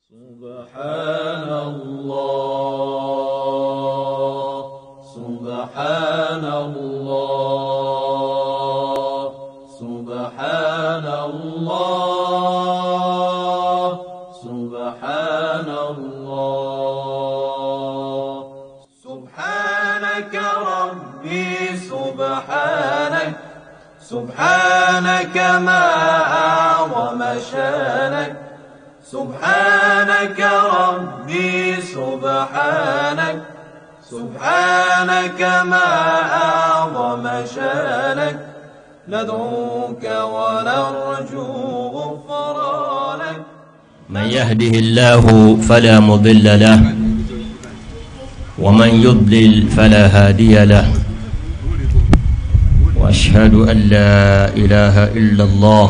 سبحان الله سبحان الله سبحان الله سبحان الله سبحانك ربي سبحانك سبحانك ما أعظم شانك سبحانك ربي سبحانك سبحانك ما أعظم شانك ندعوك ونرجو غفرانك من يهده الله فلا مضل له ومن يضلل فلا هادي له وأشهد أن لا إله إلا الله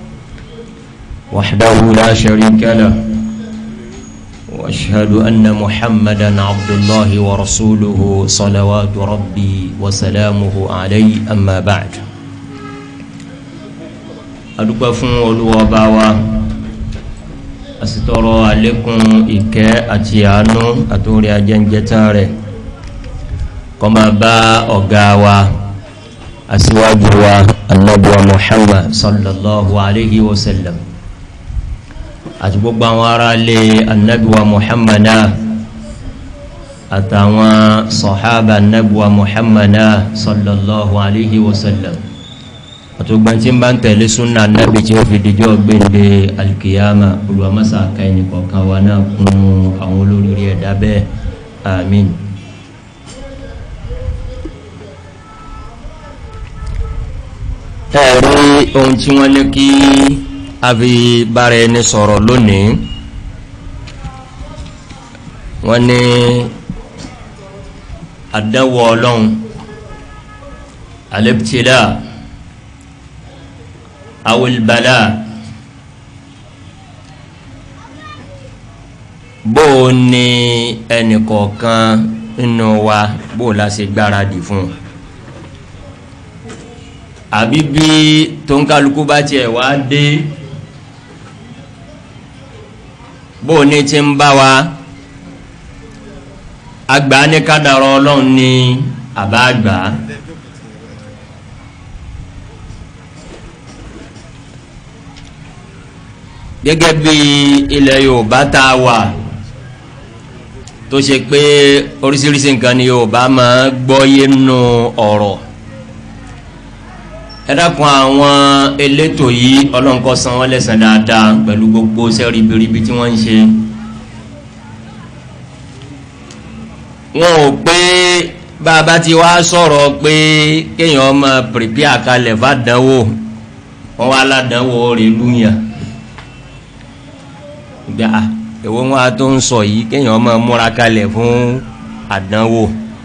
وحده لا شريك له وأشهد أن محمدا عبد الله ورسوله صلوات ربي وسلامه عليه أما بعد adúpẹ́ fún Olúwa Ọba wa asitọrọ àlékún ìkẹ́ àti àánú àtòrí ajẹ́njẹ́tán rẹ̀ kó máa bá ọ̀gá wa aṣíwájú wa Ànábì wa Muhammad sallallahu alayhi wa sallam àti gbogbo àwọn ará ilé Ànábì wa Muhammad àtàwọn sàhábà Ànábì wa Muhammad sallallahu alayhi wa sallam àtúgbà tí ń bá ń tẹ̀lé súnà Ànábì tí ó fi dijọ́ gbéǹde alkiyama olùwàmásá ká ẹni kọ̀ọ̀kan wa náà kún àwọn olóríire ẹ̀dá bẹ́ẹ̀ àmín. ẹ̀rí ohun tí wọ́n ní kí a fi bára ẹni sọ̀rọ̀ lónìí wọ́n ní àdánwò Ọlọ́run al-ibtila awil bala bó ní ẹnìkọ̀ọ̀kan nínú wa bó la ṣe gbáradì fún àbí bí tó ń kálukú bá tiẹ̀ wá dé bó ní ti ń bá wa àgbà ní kádàrá Ọlọ́run ní àbá àgbà gẹ́gẹ́ bí ilẹ̀ Yorùbá tá a wà tó ṣe pé oríṣiríṣi nǹkan ni Yorùbá máa gbọ́yé nù ọ̀rọ̀ ẹ dákun àwọn elétò yìí Ọlọ́run kó san wọ́n lẹ́san dáadáa pẹ̀lú gbogbo iṣẹ́ ribiribi tí wọ́n ń ṣe wọn ò pé bàbá tí wàá sọ̀rọ̀ pé kéèyàn máa prepare kalẹ̀ fàdánwò wọn wá ládánwò rẹ̀ lúyàn gbà èwo wọn a tó ń sọ yìí kéèyàn máa múra kalẹ̀ fún àdánwò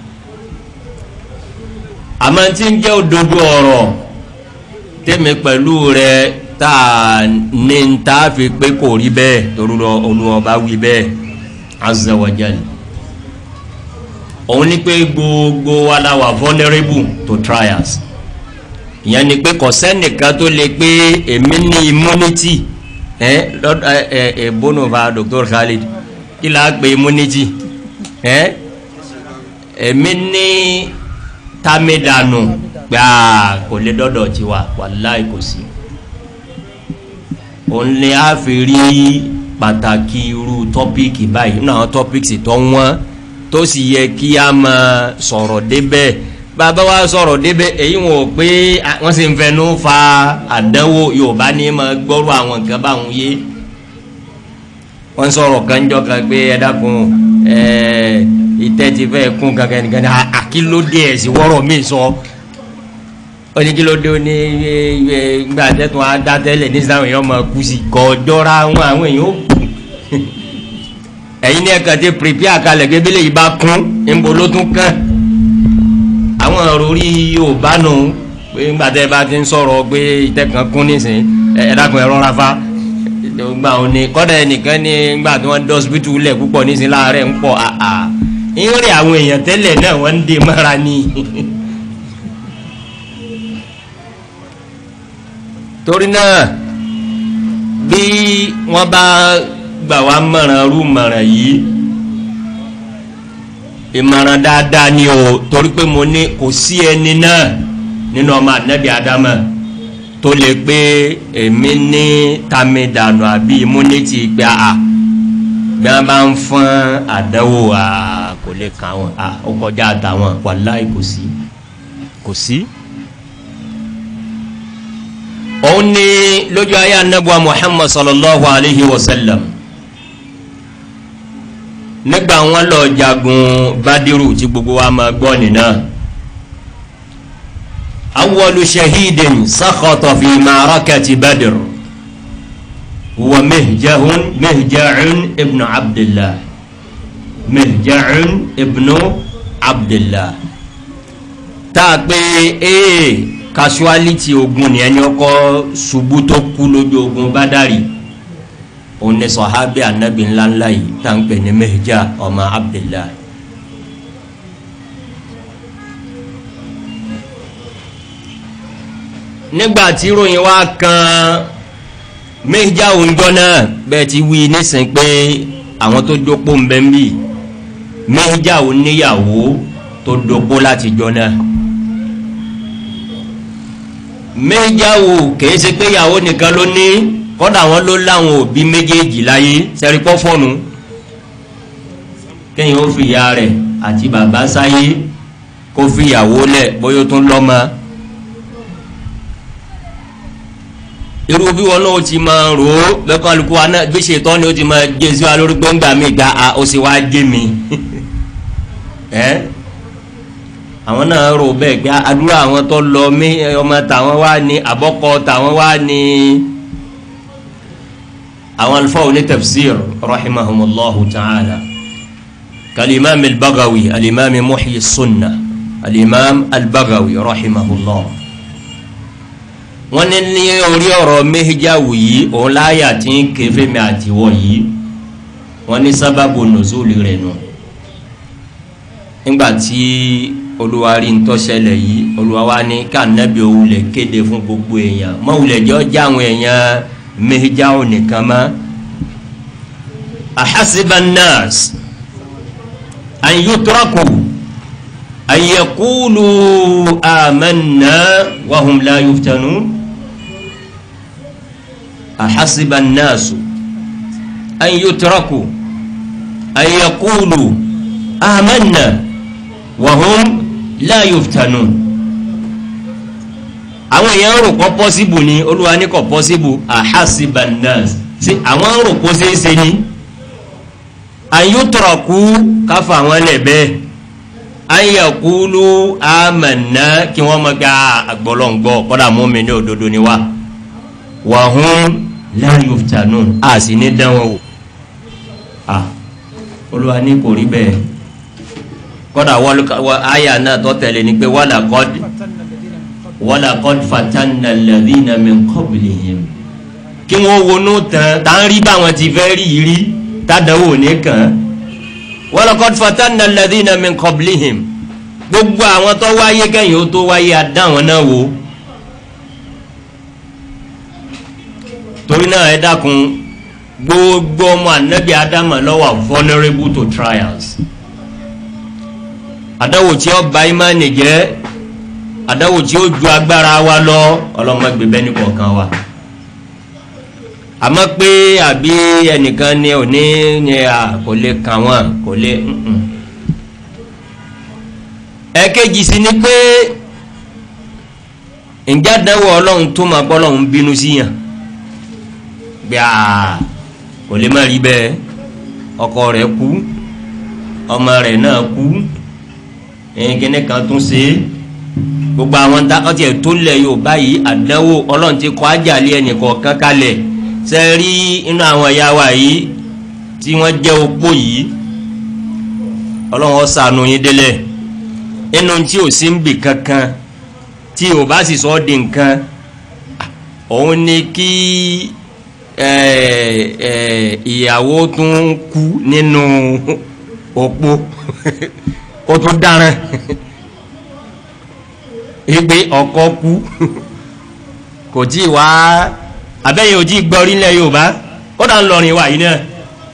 àmọ́ tí ń jẹ́ òdodo ọ̀rọ̀ tẹ́mi pẹ̀lú rẹ̀ tá a ní ta fi pé kò rí bẹ́ẹ̀ torí Olúwa bá wí bẹ́ẹ̀ azza wa jal òun ní pé gbogbo wa la wà vulnerable to trials ìyẹn ni pé kò sẹ́nìkan tó lè pé èmi ní immunity bonova Dr. Khalid kí la pè immunity èmi ní tamidanu gbáà kò lè dọ́dọ̀ tí wà wàláì kò sí òun ni a fi rí pàtàkì irú tọ́píkì báyìí náà tọ́píkì tó wọ́n tó sì yẹ kí a máa sọ̀rọ̀ débẹ̀ bàbá wa sọ̀rọ̀ débẹ̀ èyí wọn ò pé wọ́n sì ń fẹnu fa àdánwò Yorùbá ní ma gbọ́rọ̀ àwọn nǹkan báwọn yé wọ́n sọ̀rọ̀ kanjọ́ kan pé ẹ dákun ìtẹ́ ti fẹ́ kún kankan nìkan ní àkílódé ẹ̀sìn wọ́rọ̀ mi sọ ó ní kílódé ó ní gbà tẹ́tùn adátẹ́lẹ̀ ní sáwọn èèyàn máa kú sí kọjọ́ra àwọn èèyàn ó kù ẹ̀yin ní ẹ̀ka ti prepare àkàlẹ̀ gébélé yìí bá kún níbo ló tún kàn àwọn òrí Yorùbá nù pé ńgbà tẹ́ bá ti ń sọ̀rọ̀ pé ìtẹ́ kan kún nísìn ẹ̀dákun ẹ̀rọ rafa gbà wọn ni kọ́dà ẹnìkan ní gbà tí wọ́n dọ́sibítù lẹ̀ púpọ̀ nísìn láàárẹ̀ ń pọ̀ àà ìrìn àwọn èèyàn tẹ́lẹ̀ náà wọ́n ń dè mọ́ra ní torí náà bí wọ́n bá gbà wá mọ̀ràn rú mọ̀ràn yìí ìmọ̀ràn dáadáa ni o torí pé mo ní kò sí ẹni náà nínú ọmọ ànábì Ádámà tó lè pé èmi ní tamidànù àbí immunity pé bí wọ́n bá ń fọ́n àdánwò kò lè kà wọ́n ó kọjá àtàwọn wàláì kò sí. òun ni lójú ayé anábùwà Muhammad sallallahu alayhi wa sallam nígbà wọn lọ jagun Badiru tí gbogbo wa máa gbọ́ nìna awwalu shahidin sakhata fi ma'rakati Badr huwa Mihja'un ibn Abdillah Mihja'un ibn Abdillah tá pé casualty ogun ni ẹni ọkọ ṣubú tó kú lójú ogun Badari òun ni sọ̀hábí ànábì ńláńlá yìí tá ń pè ní Mihja ọmọ Abdillah. nígbà tí ròyìn wá kan Mihja òǹjọ́ náà bẹ́ẹ̀ ti wí nísìn pé àwọn tó dópò ń bẹ́ ń bì Mihja ò níyàwó tó dópò láti jọ náà. Mihja ò kìí ṣe pé ìyàwó nìkan ló ní kọ́dà wọn ló láwọn òbí méjèèjì láyé sẹ́rípọ́ fọ́nù kẹ́yìn ó fi ìyá rẹ̀ àti bàbá sáyé kó fi ìyàwó lẹ̀ bóyá ó tún lọ́mọ. irú bí wọn náà ti máa rò ó lẹ́kọ̀ọ́ alùpùpù wa náà bí ṣètọ́ ni ó ti máa gé sí wa lórí gbọ́ngbà mi gba ó sì wá gé mi àwọn náà rò bẹ́ẹ̀ pé àdúrà àwọn tó lọ mí ọmọ tàwọn wá ní àbọ́kọ tàwọn wá ní. àwọn alfáà ní tafsir rahimahumullahu ta'ala kalimam al-Baghawi alimam Muhyi as-Sunnah alimam al-Baghawi rahimahullah wọ́n ní orí ọ̀rọ̀ Mihja yìí òun láyà tí ń ké fẹ́mi àtiwọ́ yìí wọ́n ní sábàbù nùzúlì rẹ̀ nù nígbàtí olùwárí ń tọ́ṣẹlẹ̀ yìí olùwáwá ní kànábì òwúlẹ̀ kéde fún gbogbo èèyàn mọ́wúlẹ̀ jọ já àwọn èèyàn Mihja nìkan mọ́. ahasiba an-nas an yutraku an yaqulu amanna wa hum la yuftanun. ahasiba an-nas an yutraku an yaqulu amanna wa hum la yuftanun. àwọn èèyàn rò kọ́ pọ́síbù ni olúwa ní kọ́ pọ́síbù ahasiba an-nas sí àwọn rò kó ṣeéṣe ni an yutraku káfà àwọn lẹ́bẹ̀ẹ́ an yaqulu amanna kí wọ́n mọ̀ gá àgbọ̀lọ́ngbọ̀ kọ́dà mọ́mí ní òdodo ni wá wa hum la yuftanun a sì ní dánwò olúwa ní kò rí bẹ́ẹ̀ kọ́dà wọ́n àyà náà tó tẹ̀lé ni pé walaqad fatanna alladhina min qablihim kí wọ́n wọnú tán rí báwọn ti fẹ́ rí rí tádàwò nìkan walaqad fatanna alladhina min qablihim gbogbo àwọn tó wáyé kẹ́yìn ó tó wáyé àdáwọn náà wò torí náà ẹ dákun gbogbo ọmọ ànábì Ádámà ló wà vulnerable to trials. àdáwò tí ó bà ìmánì jẹ́ àdáwò tí ó ju agbára wa lọ ọlọ́mọ gbẹ̀bẹ́ ní kọ̀ọ̀kan wa àmọ́ pé àbí ẹnìkan ní òní ní kò lè kàn wọ́n kò lè ẹ̀kejì sí ni pé ǹjẹ́ àdáwò ọlọ́run tó máa gbọ́ ọlọ́run bínú síyàn gbé kò lè má rí bẹ́ẹ̀ ọkọ rẹ̀ kú ọmọ rẹ̀ náà kú kíní kan tún ṣe gbogbo àwọn ọtí ẹ̀ tó lẹ̀ yóò báyìí àdánwò ọlọ́run ti kọ́ àjàlẹ̀ ẹnìkọ̀ọ̀kan kalẹ̀ ṣe rí inú àwọn ẹ̀yà wa yìí tí wọ́n jẹ́ opó yìí ọlọ́run ó ṣàánú yín délẹ̀ inú tí ò sí ń bì kankan tí ò bá sì sọ ọ́ di nǹkan òun ni kí ìyàwó tún kú nínú opó ó tún dáràn ìgbé ọkọ kú kò tí wá abẹ́yẹ òjì gbọ́rí ńlẹ̀ Yorùbá kódà ń lọrin wà yìí náà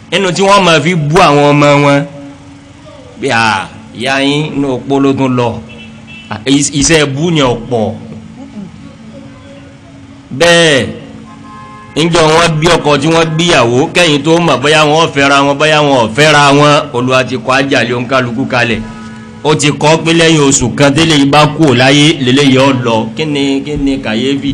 inú tí wọ́n máa fi bú àwọn ọmọ wọn bí a ìyá yín inú òpó ló tún lọ iṣẹ́ bú ni ọ̀pọ̀ bẹ́ẹ̀ níjọ́ wọn bí ọkọ tí wọ́n gbéyàwó kẹ́yìn tó mọ̀ bóyá wọn fẹ́ra wọn bóyá wọn ò fẹ́ra wọn Olúwa ti kọ́ àjàlẹ̀ òǹkálukú kalẹ̀ ó ti kọ́ pé lẹ́yìn oṣù kan tẹ́lẹ̀ yìí bá kú láyé lélẹ́yìí ọ lọ kí ni kàyéfì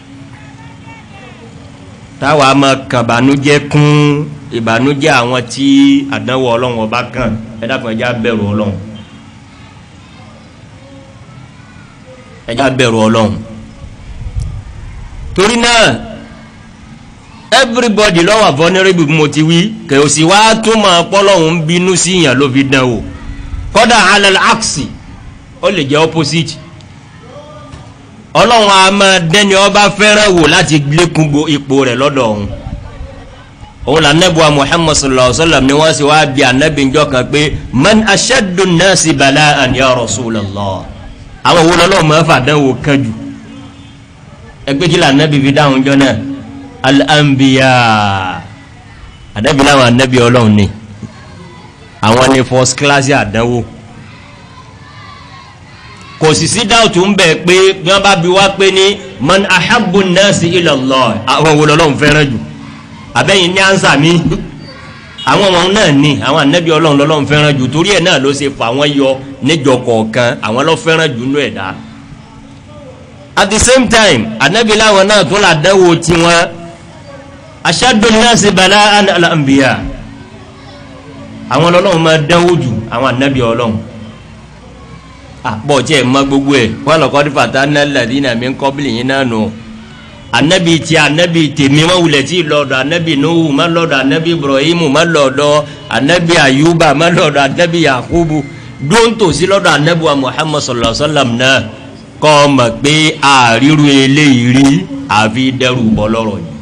táwa máa kàn ìbànújẹ́ kún ìbànújẹ́ àwọn tí àdánwò Ọlọ́run ọba kàn ẹ dákun ẹjá bẹ̀rù Ọlọ́run ẹjá bẹ̀rù Ọlọ́run torí náà everybody lọ́wọ́ vulnerable mo ti wí kẹ̀ ò sì wá tó máa pọ́lọ́hún ń bínú sí ìyàn ló fi dán o kọ́dà alal aksi ó lè jẹ́ opposite Ọlọ́run a máa dẹ́ni ọba fẹ́ràn wò láti lékún ipò rẹ̀ lọ́dọ̀ ọ̀hún òun là nẹ́bùwà Muhammad sallallahu alaihi wasallam ni wọ́n sì wá bí ànábì njọ́ kan pé man ashaddu an-nasi bala'an ya Rasulallah àwọn wo lọ́lọ́ máa fàdánwò kan jù ẹgbẹ́ kí là ànábì fi dáhùn jọ náà al-anbiya ànábì láwọn ànábì Ọlọ́run ni àwọn ni first class àdánwò kò sì sí dáùtù ń bẹ̀ pé bí wọ́n bá bi wá pé ní man ahabbu an-nasi ila Allah àwọn wo lọ́lọ́run fẹ́ràn jù àbẹ́yìn ní ánsà mi àwọn ọmọ náà ní àwọn ànábì Ọlọ́run lọ́lọ́run fẹ́ràn jù torí ẹ̀ náà ló ṣe fà wọ́n yọ níjọ kọ̀ọ̀kan àwọn ló fẹ́ràn jù nínú ẹ̀dá at the same time ànábì láwọn náà tún là dánwò tiwọn ashaddu an-nasi bala'an al-anbiya àwọn lọ́lọ́run máa dánwò jù àwọn ànábì Ọlọ́run àpọ̀ jẹ́ mọ́ gbogbo ẹ̀ wọ́n lọ́kọ́ ní fatanna alladhina min qablihim náà nù anabi ti anabi tèmi wọn wulẹ̀ tí lọ́dọ̀ anabi nuhu má lọ́dọ̀ anabi ibrahimu má lọ́dọ̀ anabi ayuba má lọ́dọ̀ anabi yakubu dóńtò sí lọ́dọ̀ anabi wa muhammad sallallahu alaihi wasallam náà kọ́ ọ mọ̀ pé àríru eléyìí rí àfi dẹ́rù bọ́ lọ́rọ̀ yìí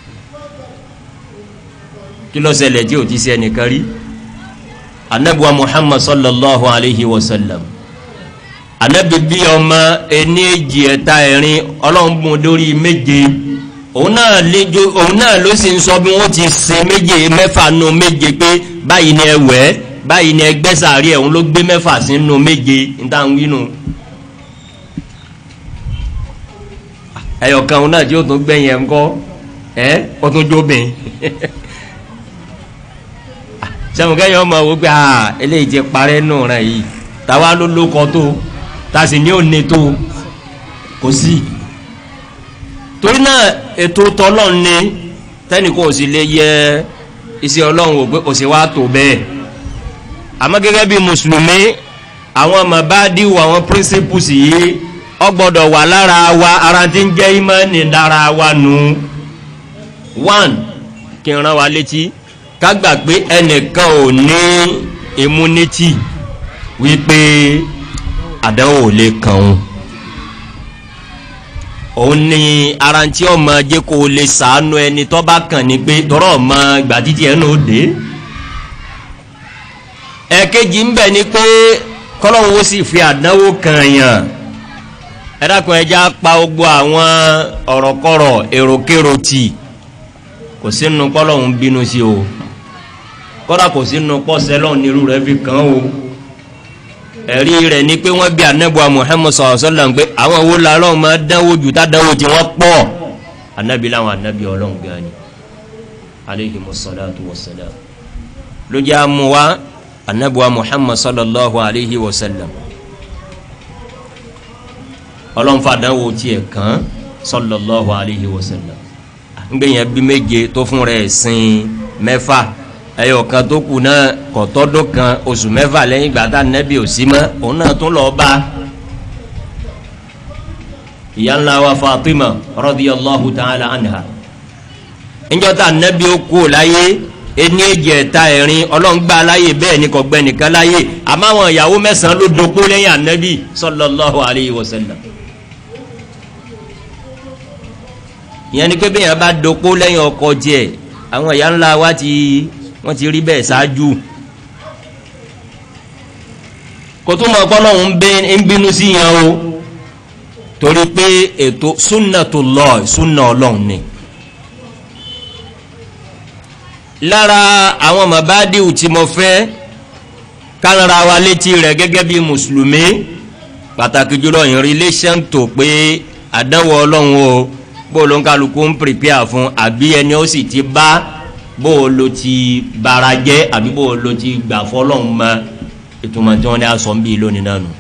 kí ló ṣẹlẹ̀ tí ò ti ṣe ẹnìkan rí anabi wa muhammad sallallahu alaihi wasallam anabi bí ọmọ ẹni èjì ẹ̀ta ẹ̀rin ọlọ́run lórí méje òun náà ló sì ń sọ bí wọ́n ti ṣe méje mẹ́fà nù méje pé báyìí ni ẹwẹ́ báyìí ni ẹgbẹ́ sàárì ẹ̀hún ló gbé mẹ́fà sínú méje níta ń wínú ẹyọkan òun náà tí ó tún gbẹ̀yìn ẹ̀ ń kọ́ ó tún jóbìn sẹ́wọ̀n ọmọ wo pé eléyìí ti parẹ́ nù rẹ̀ yìí táwa ló lókọ tó tàṣì ní òní tó kò sí torí náà ètò tọ́lọ́run ní tẹ́nìkan ò sì lè yẹ iṣẹ́ Ọlọ́run wò pé kò sí wá tó bẹ́ẹ̀ àmọ́ gẹ́gẹ́ bí mùsùlùmí àwọn mabadi'u àwọn principles yìí ó gbọ́dọ̀ wà lára wa ara tí ń jẹ́ ìmánì lára wa nù. one kí n rán wa létí ká gbà pé ẹnìkan ò ní immunity wípé àdánwò lè kàn òun ni ara tí ọmọ jẹ́ kó lè ṣàánú ẹni tó bá kàn ní pé tọrọ ọmọ ìgbà títí ẹnu òde ẹ̀kejì ń bẹ ni pé kọ́lọ́hún ó sì fi àdánwò kàn yàn ẹ dákun ẹja pa gbogbo àwọn ọ̀rọ̀kọ̀rọ̀ èròkèrò tì kò sínú kọ́lọ́hún bínú sí o kọ́dà kò sínú pọ́sẹ́lọ́hún nírú rẹ̀ fi kàn o ẹ̀rí rẹ̀ ni pé wọ́n bí anábùwà Muhammad sallallahu alaihi wasallam pé àwọn owó làárọ̀ máa dánwò jù tá dánwò tí wọ́n pọ̀ anábì láwọn anábì Ọlọ́run gan ni alayhimus salatu wassalam ló jẹ́ àmúwá anábùwà Muhammad sallallahu alaihi wasallam Ọlọ́run fàdánwò tiẹ̀ kan sallallahu alaihi wasallam ngbẹ̀yìn bí méje tó fún rẹ̀ sin mẹ́fà ẹyọ kan tó kù náà kọ̀tọ́dún kan oṣù mẹ́fà lẹ́yìn ìgbà tá nẹ́bí ò sí mọ́ òun náà tún lọ́ọ́ bá ìyá ńlá wa Fatima radiyallahu ta'ala anha níjọ́ tá nẹ́bí ó kú láyé ẹni èjì ẹ̀ta ẹ̀rin ọlọ́ngbà láyé bẹ́ẹ̀ ni kò gbẹ nìkan láyé àmọ́ àwọn ìyàwó mẹ́sàn-án ló dopó lẹ́yìn ànẹ́bí sallallahu alayhi wa sallam ìyẹn ni pé bẹ́ẹ̀ yẹn bá dopó lẹ́yìn ọkọ jẹ́ àwọn ìyá ńlá wa wọ́n ti rí bẹ́ẹ̀ ṣáájú kò tó mọ̀ ọ̀pọ̀lọ́hún ń bínú sí yẹn o torí pé ètò sunnatullah sunna Ọlọ́run ni lára àwọn mabadiu tí mo fẹ́ kánra wa létí rẹ̀ gẹ́gẹ́ bí mùsùlùmí pàtàkì jùlọ in relation tó pé àdánwò ọlọ́run o bó ló ń kálukú ń prepare fún àbí ẹni ó sì ti bá bó ló ti bara jẹ́ àbí bó ló ti gbà fọ́lọ́run mọ́ ìtumọ̀ tí wọ́n ní aṣọ ń bí lónìí náà nù.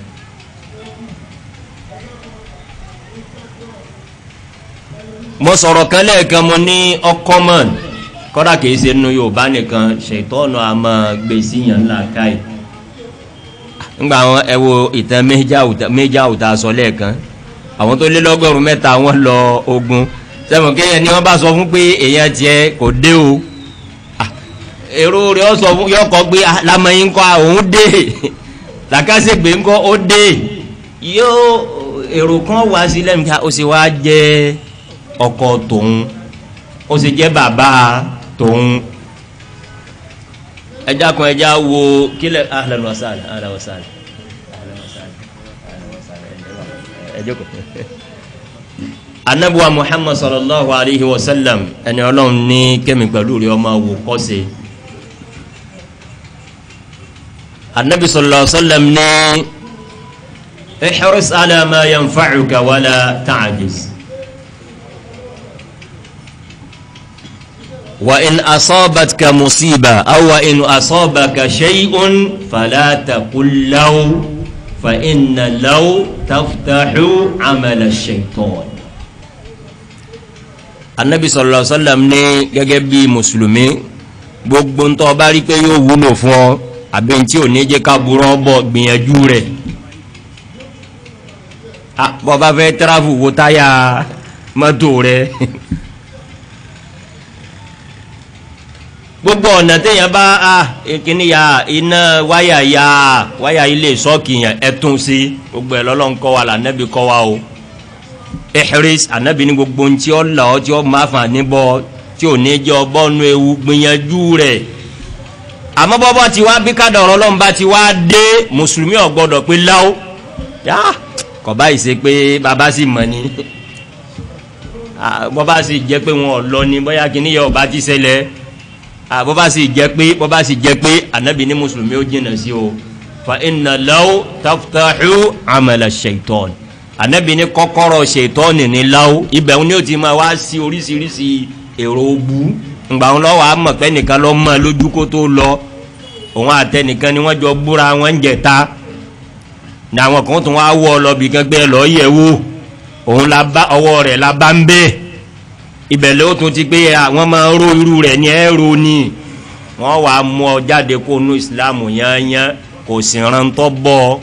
mo sọ̀rọ̀ kan lẹ́ẹ̀kan mo ní ọkọ́mọ̀n kọ́dà kìí ṣe nínú Yorùbá nìkan ṣètọ́nù àmọ́ gbèsè yàn ńlá káyì ńgbà àwọn ẹwọ ìtàn méjì àwùtà sọ lẹ́ẹ̀kan àwọn tó lé lọ́gọ́rùn mẹ́ta wọ́n lọ ogun sẹ́wọ̀n kéèyàn ni wọ́n bá sọ fún pé èèyàn tiẹ̀ kò dé o èrò rẹ̀ ọ sọ fún yọkọ̀ gbé lamẹ́yìn kọ́ òun dé làkàṣègbè ńkọ́ ó dé yóò èrò kan wá sí lẹ́nu ká ó sì wá jẹ́ ọkọ tòun ó sì jẹ́ bàbá tòun ẹja kan ẹja wo kílẹ̀ ahlan wa sahlan ahlan wa sahlan ahlan wa sahlan ahlan wa sahlan ẹjọ́ kò anabuwa Muhammad sallallahu alayhi wa sallam ẹni ọlọ́run ní kẹ́mi pẹ̀lú rí ọmọ wò kọ́sẹ̀ anabi sallallahu alayhi wa sallam ní ihris ala ma yanfa'uka wala ta'jiz wa in asabatka musiba aw wa in asabaka shay'un fala taqul law fa inna law taftahu amala ash-shaytan. Annabi sallallahu alaihi wasallam ní gẹ́gẹ́ bí mùsùlùmí gbogbo ntọ́ bá rí pé yóò wúlò fún ọ àbí tí ò ní jẹ́ ká burú ọbọ̀ gbìyànjú rẹ̀ bọ́ bá fẹ́ tẹ́ráfù wo táyà mọ́tò rẹ̀ gbogbo ọ̀nà téèyàn bá kíní ya iná wáyà ilé sọ́ọ̀kì yẹn ẹ̀tún sí gbogbo ẹ̀ lọ́lọ́ ń kọ́ wa là nẹ́bí kọ́ wa o ihris anabi ní gbogbo ntí ọ là ọ tí ọ máa fà níbọ tí ò ní jẹ́ ọbọ̀ nù ewu gbìyànjú rẹ̀ àmọ́ bọ́bọ́ ti wá bí kádà ọ̀rọ̀ lọ́nba bá ti wá dé mùsùlùmí ò gbọ́dọ̀ pé láwó yá kọ̀ báyìí ṣe pé bàbá sì mọ̀ ni bọ́bá sì jẹ́ pé wọn ò lọ ni bóyá kí níyà ọba ti ṣẹlẹ̀ bọ́bá sì jẹ́ pé anabi ní mùsùlùmí ó jìnnà sí o fa inna law taftahu amala shaitan anabi ní kọ́kọ́rọ́ ṣètọ́nì ní láwó ibẹ̀ ni ó ti máa wá sí oríṣiríṣi èrò ogbú ǹgbà wọn lọ́wọ́ àmọ̀ pé nìkan lọ́ mọ́ lójú kó tó lọ òun àtẹnìkan ni wọ́n jọ búra wọn ń jẹta ní àwọn kan tó wá wọ́ ọ lọ bí gẹ́gẹ́ lọ yẹ̀ wò òun ọwọ́ rẹ̀ la bá ń bẹ́ ibẹ̀ ló tún ti pé àwọn máa ró irú rẹ̀ ní ẹ̀rọ ni wọ́n wàá mú ọ jáde kó nu ìsìlámù yányán kò sì rántọ́ bọ́ ọ.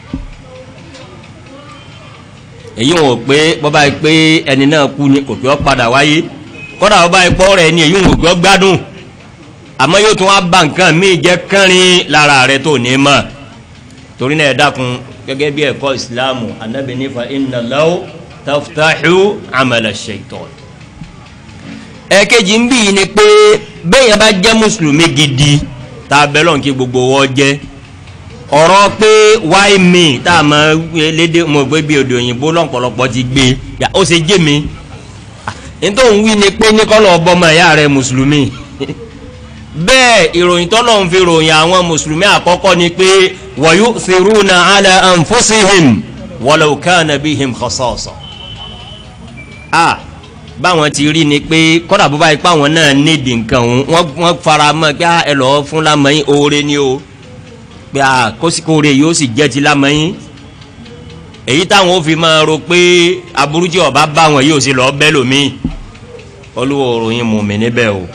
èyí wọn pé bọ́bá yìí pé ẹni náà kú ni kò kí ọ padà wáyé kọ́dà bọ́bá yìí pọ́ rẹ̀ ni èyí wọn kí ọ gbádùn àmọ́ yóò tún wá bá nǹkan míì jẹ́ kánrin lára rẹ̀ tó ní mọ̀ torí náà ẹ dákun gẹ́gẹ́ bí ẹ̀kọ́ ìsìláàmù Ànábì ní fa inna law taftahu amala shaitan. ẹ̀kejì ń bì ní pé bẹ́ẹ̀yàn bá jẹ́ mùsùlùmí gidi tá a bẹ́lọ̀ kí gbogbo wọ́n jẹ́ ọ̀rọ̀ pé why me tá a mọ̀ lédè mọ̀ gbé bí odò òyìnbó lọ́pọ̀lọpọ̀ ti gbé yà ó ṣe jẹ́ mi nítorí òun wí ni pé ní kọ́lọ̀ ọbọ̀mọ̀ ẹ̀yà rẹ̀ mùsùlùmí bẹ́ẹ̀ ìròyìn tọ́lọ̀ ń fi ròyìn àwọn mùsùlùmí àkọ́kọ́ ni pé wa yu'thiruna ala anfusihim walau kana bihim khasasa báwọn ti rí ni pé kọ́dà bó bá ipá wọn náà nídìí nǹkan wọ́n fara mọ́ pé ẹ lọ́ọ́ fún lámọ́yìn oore ni o pé kóṣìkóore yóò sì jẹ́ ti lámọ́yìn èyí táwọn ó fi máa ro pé aburú tí ọba bá wọn yóò sì lọ́ọ́ bẹ́ lómi olúwo ròyìn mùmí níbẹ̀ o.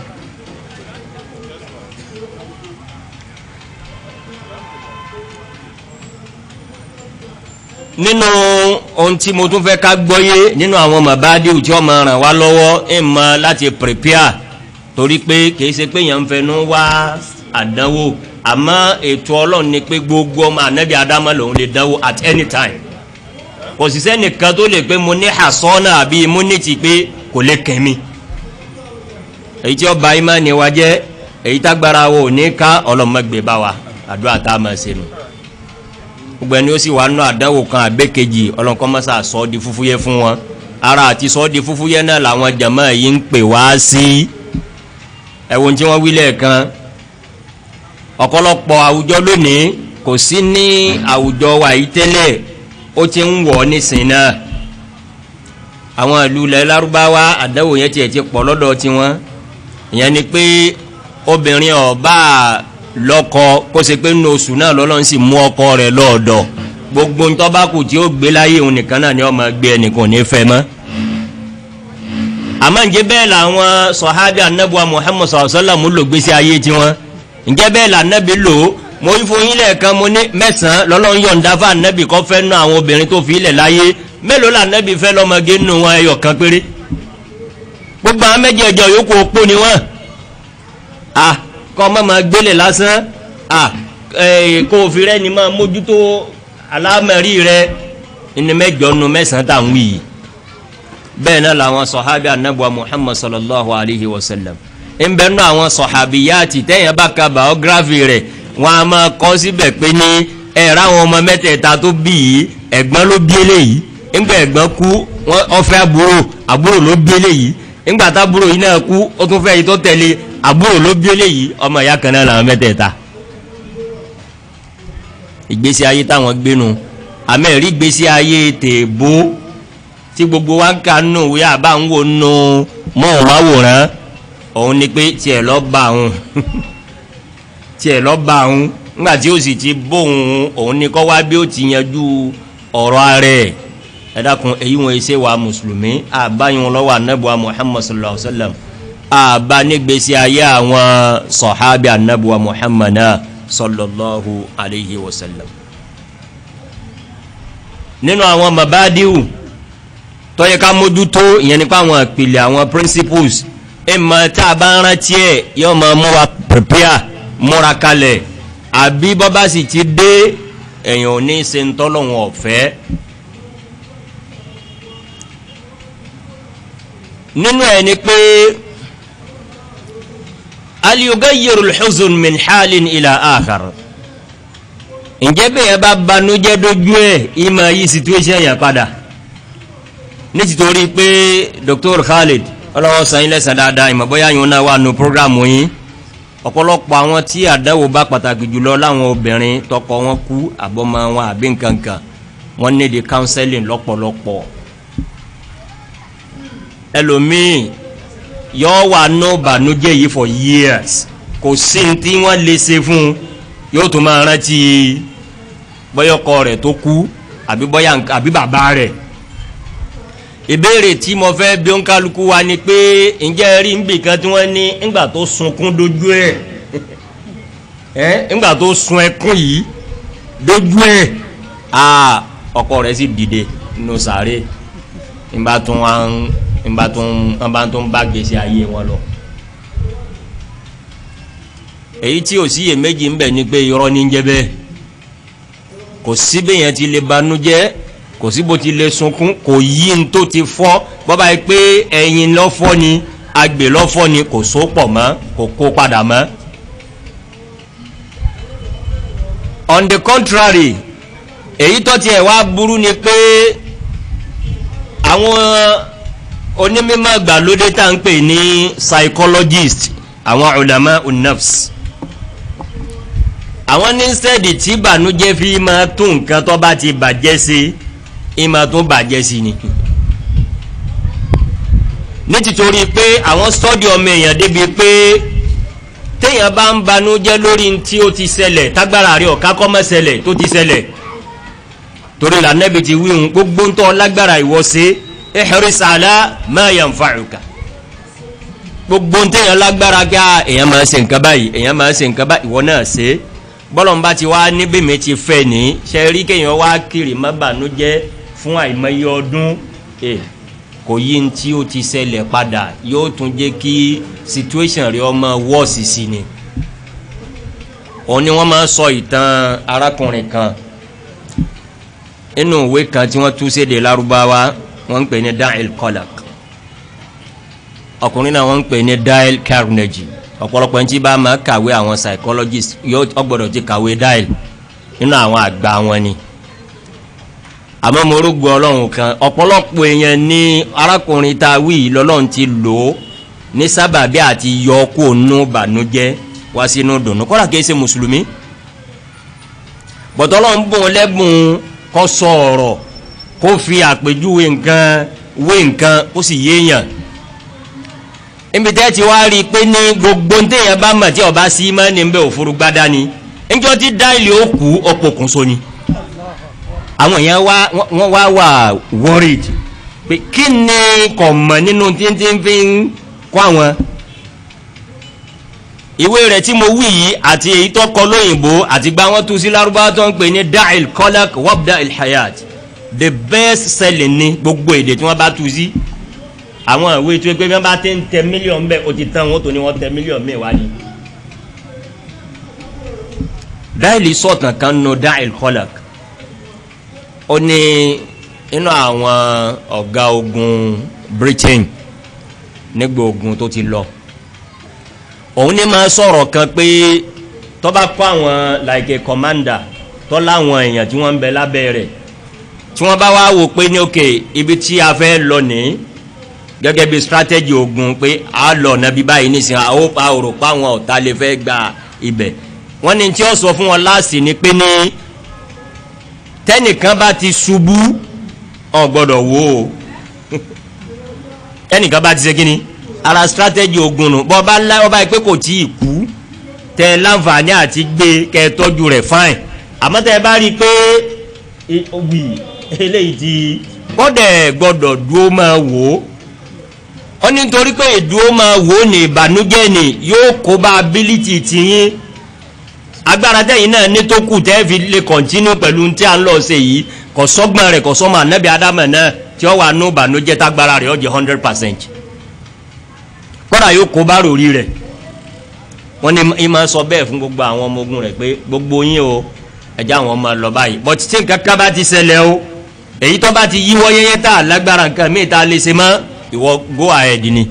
nínú ohun tí mo tún fẹ́ ká gbọ́yé nínú àwọn mabadiu tí ó máa ràn wá lọ́wọ́ ẹ̀ mọ́ láti prepare torí pé kìí ṣe pé yẹn ń fẹnu wá àdánwò àmọ́ ètò ọlọ́run ni pé gbogbo ọmọ ànábì Ádámù lòun lè dánwò at any time kò sì sẹ́nìkan tó lè pé mo ní hasọ́nà àbí immunity pé kò lè kẹ́mi èyí tí ó ba ìmánì wa jẹ́ èyí tágbára wo ní ká ọlọ́mọgbé bá wa àdúrà tá a máa ṣe nù gbogbo ẹni ó sì wà nù àdánwò kan àbẹ́kejì ọlọ́nkọ́ mọ́sá sọ ọ́ di fúfúyẹ́ fún wọn ara àti sọ ọ́ di fúfúyẹ́ náà làwọn jàmáà yìí ń pè wá sí ẹ̀wọ̀n tí wọ́n wí lẹ́ẹ̀kan ọ̀pọ̀lọpọ̀ àwùjọ lónìí kò sí ní àwùjọ wa yìí tẹ́lẹ̀ ó ti ń wọ̀ nísìnyí náà àwọn ìlú ilẹ̀ Lárúbáwá àdáwò yẹn tiẹ̀ ti pọ̀ lọ́dọ̀ tiwọn ìyẹn ni pé obìnrin ọba lọ́kọ kó ṣe pé nínú oṣù náà lọ́lọ́run sì mú ọkọ rẹ̀ lọ́ọ̀dọ̀ gbogbo ń tọ́ba kù tí ó gbé láyé òun nìkan náà ni ó máa gbé ẹnìkan ní fẹ́ mọ́. àmọ́ ǹjẹ́ bẹ́ẹ̀ làwọn sọ̀hábì anábùwà Muhammad sallallahu alaihi wasallam lò gbèsè ayé tiwọn ǹjẹ́ bẹ́ẹ̀ lànábì lò ó mo ń fún yín lẹ́ẹ̀kan mo ní mẹ́sàn-án lọ́lọ́run yọ̀ǹda fún anábì kọ́ fẹ́ ná àwọn obìnrin tó fi ilẹ̀ láyé mélòó lànábì fẹ́ lọ́mọge nù wọn ẹyọ kan péré gbogbo àwọn mẹ́jẹ̀ẹ̀jọ yòókù opó ni wọ́n kọ́ ọmọ máa gbélé lásán kó o fi rẹ́ ni máa mójútó alámẹ̀rí rẹ̀ ní mẹ́jọ nù mẹ́sàn-án tà ń wí yìí bẹ́ẹ̀ náà làwọn sọ̀hábì anábùwà Muhammad sallallahu alayhi wa sallam ń bẹ́ẹ̀ náà àwọn sọ̀hábìyàtì tẹ́yìn bá ka biography rẹ̀ wọ́n a máa kọ́ síbẹ̀ pé ní ẹ̀rọ àwọn ọmọ mẹ́tẹ̀ẹ̀ta tó bí yìí ẹ̀gbọ́n ló bí eléyìí ńgbà ẹ̀gbọ́n kú wọ́n fẹ́ àbúrò ló bí eléyìí ńgbà tábúrò yìí náà kú ó tún fẹ́ yìí tó tẹ̀lé àbúrò ló bí eléyìí ọmọ ìyá kan náà làwọn mẹ́tẹ̀ẹ̀ta ìgbésí ayé táwọn gbénu àmẹ́rí ìgbésí ayé tèèbó tí gbogbo wa ń ka nù wí àbá ń wò nù mọ́ òun àwòrán òun ni pé tiẹ̀ lọ́ bá òun tiẹ̀ lọ́ bá òun nígbà tí ó sì ti bóun òun ni kọ́ wá bí ó ti yanjú ọ̀rọ̀ rẹ̀ ẹ dákun èyí wọn ṣe wa mùsùlùmí àbáyún lọ́wọ́ anábùwà Muhammad sallallahu alaihi wa sallam àbá nígbésí ayé àwọn sọ̀hábì anábùwà Muhammad sallallahu alaihi wa sallam. nínú àwọn mabadiu tó yẹ ká mójútó ìyẹn nípa àwọn ìpìlẹ̀ àwọn principles ìmọ̀ tá a bá ń rántí ẹ̀ yóò máa mú wa prepare múra kalẹ̀ àbí bọ́bá sì ti dé èèyàn ò ní ṣe ń tọ́lọ́hun ọ̀fẹ́. nínú ẹ̀ ni pé al-yughayyiru al-huzn min halin ila akhar ǹjẹ́ bẹ́ẹ̀ bá banújẹ́ dójú ẹ̀ ìmọ̀ yí situation yẹn padà nítorí pé Dr. Khalid ọlọ́wọ́ sàn ilẹ̀ sàn dáadáa ìmọ̀ bóyá yìí náà wà nù programu yín ọ̀pọ̀lọpọ̀ àwọn tí àdáwò bá pàtàkì jùlọ láwọn obìnrin tọkọ wọn kú àbọ̀mọ wọn àbí nkankan wọn ní di counseling lọ́pọ̀lọpọ̀ ẹlòmíì yóò wà nù bànújẹ́ yìí for years kò sí tí wọ́n lè ṣe fún yóò tún máa rántí bọ́yọ̀kọ rẹ̀ tó kú àbí bàbá rẹ̀. ìbéèrè tí mo fẹ́ bí ń kálukú wa ni pé ǹjẹ́ rí nbì kan tí wọ́n ní ńgbà tó sunkún dojú ẹ̀ ńgbà tó sun ẹkún yìí dojú ẹ̀ ọkọ rẹ̀ sì dìde nínú sàárè ńbà tó ń bá gbèsè ayé wọn lọ. èyí tí ò sí iyèméjì ń bẹ ni pé irọ́ ní jẹ́ bẹ́ẹ̀ kò sí bẹ́yẹn ti lè banújẹ́ kò sí bó ti lè sunkún kò yí n tó ti fọ́ bọ́bá yìí pé ẹyin lọ́fọ́ ni agbè lọ́fọ́ ni kò so pọ̀ mọ́ kò kó padà mọ́. on the contrary èyí tó tiẹ̀ wá burú ni pé àwọn onímọ̀ gbàlódé tá à ń pè ní psychologist àwọn ulama unnafs àwọn ní sẹ́ẹ̀dì tí bànújẹ́ fi máa tún nǹkan tó bá ti bàjẹ́ sí ìmọ̀ tó bàjẹ́ sí ni nítorí pé àwọn sọ́ọ̀dì ọmọ èèyàn débi pé téèyàn bá ń banújẹ́ lórí tí ó ti ṣẹlẹ̀ tágbára rẹ̀ ọ̀ká kọ́ mọ́ ṣẹlẹ̀ tó ti ṣẹlẹ̀ torí lànàbì ti wíhun gbogbo ń tọ́ lágbára ìwọ ṣe ihris ala ma yanfa'uka gbogbo ń téèyàn lágbára gá èèyàn máa ṣe nǹkan báyìí èèyàn máa ṣe nǹkan báyìí ìwọ náà ṣe bọ́lọ̀mbá ti wá níbí mi ti fẹ́ ní ṣe rí kéèyàn wá kiri má bànújẹ́ fún àìmọye ọdún kò yí ní tí ó ti ṣẹlẹ̀ padà yóò tún jẹ́ kí situation rẹ̀ ọmọ wọ́ọ̀sì sí ni. òun ni wọ́n máa sọ ìtàn arákùnrin kan inú ìwé kan tí wọ́n tú sédè lárúbáwá wọ́n ń pè ní Da'il Qalaq ọkùnrin náà wọ́n ń pè ní Dale Carnegie ọ̀pọ̀lọpọ̀ ẹni tí bá máa kàwé àwọn psychologist yóò ọgbọ́dọ̀ ti kàwé Dale nínú àwọn àgbà wọn ni àmọ́ mo rúgbọ ọlọ́run kan ọ̀pọ̀lọpọ̀ èèyàn ní arákùnrin tá a wí lọ́lọ́run ti lò ó ní sábàbí àti yọ kó nú bànújẹ́ wá sínú dùnú kọ́lá kìí ṣe mùsùlùmí bọ̀tọ́lọ́ ń bọ̀ lẹ́bùn kó sọ̀rọ̀ kó fi àpèjúwe nǹkan wé nǹkan kó sì yéèyàn níbi tẹ́ ti wá rí i pé ní gbogbo téèyàn bá mọ̀ tí ọba sí mọ́ ní bẹ́ẹ̀ òfurufú gbádá ni níjọ́ tí dáìlì ó kú ọ̀pọ̀kùn so ni àwọn èèyàn wọ́n wà worried pé kí ni kò mọ̀ nínú tí ń fi ń kọ́ àwọn ìwé rẹ̀ tí mo wí yìí àti èyí tó kọ lóyìnbó àti gba wọn tú sí lárúbáwá tó ń pè ní da'il qalaq wabda il hayat the best selling ni gbogbo èdè tí wọ́n bá tú sí àwọn ìwé tó pé wọ́n bá ti ń tẹ mílíọ̀nù bẹ́ẹ̀ ó ti tán wọn tó ní wọ́n tẹ mílíọ̀nù mẹ́wàá ni. dáìlì sọ̀tàn kan nù da'il qalaq ó ní inú àwọn ọ̀gá ogun Britain nígbà ogun tó ti lọ òun ní máa sọ̀rọ̀ kan pé tó bá kọ́ àwọn like a commander tó láwọn èèyàn tí wọ́n ń bẹ lábẹ́ rẹ̀ tí wọ́n bá wá wò pé ní òkè ibi tí a fẹ́ lọ ní gẹ́gẹ́ bí strategy ogun pé a lọ nàbí báyìí nísìnyí àwọn òrò pa àwọn ọ̀tá lè fẹ́ gba ibẹ̀ wọ́n ní tí ó sọ fún wọn láàsì ni pé ní tẹ́nìkan bá ti ṣubú ò gbọ́dọ̀ wò ó tẹ́nìkan bá ti ṣe kíni ara strategy ogun nù bọ́ bá ńlá ọba pé kò tí ì kú tẹ láǹfààní àti gbé kẹ tọ́jú rẹ̀ fáìn àmọ́ tẹ bá rí i pé wì eléyìí ti kọ́dẹ̀ gbọ́dọ̀ dúró máa wò ó ní nítorí pé ìdúró máa wò ó ní ìbànújẹ́ ni yóò kó bá ability tiyín agbára tẹ̀yìn náà ní tó kù tẹ́ fi lè continue pẹ̀lú tí a ń lọ ṣe yìí kò sọ́gbọ́n rẹ̀ kò sọ́mọ ànábì ádámù náà tí ó wà nù ìbànújẹ́ tágbára rẹ̀ ó jẹ́ 100%. kọ́dà yóò kó bá rò rí rẹ̀ wọ́n ní ìmọ̀ sọ bẹ́ẹ̀ fún gbogbo àwọn ọmọ ogun rẹ̀ pé gbogbo yín o ẹ̀já àwọn ọmọ lọ báyìí but tí nǹkan kan bá ti ṣẹlẹ̀ o èyí tó bá ti yíwọ́ yẹ́yẹ́ tá lágbára nǹkan míì tá a lè ṣe mọ́ ìwọ go ahead ni.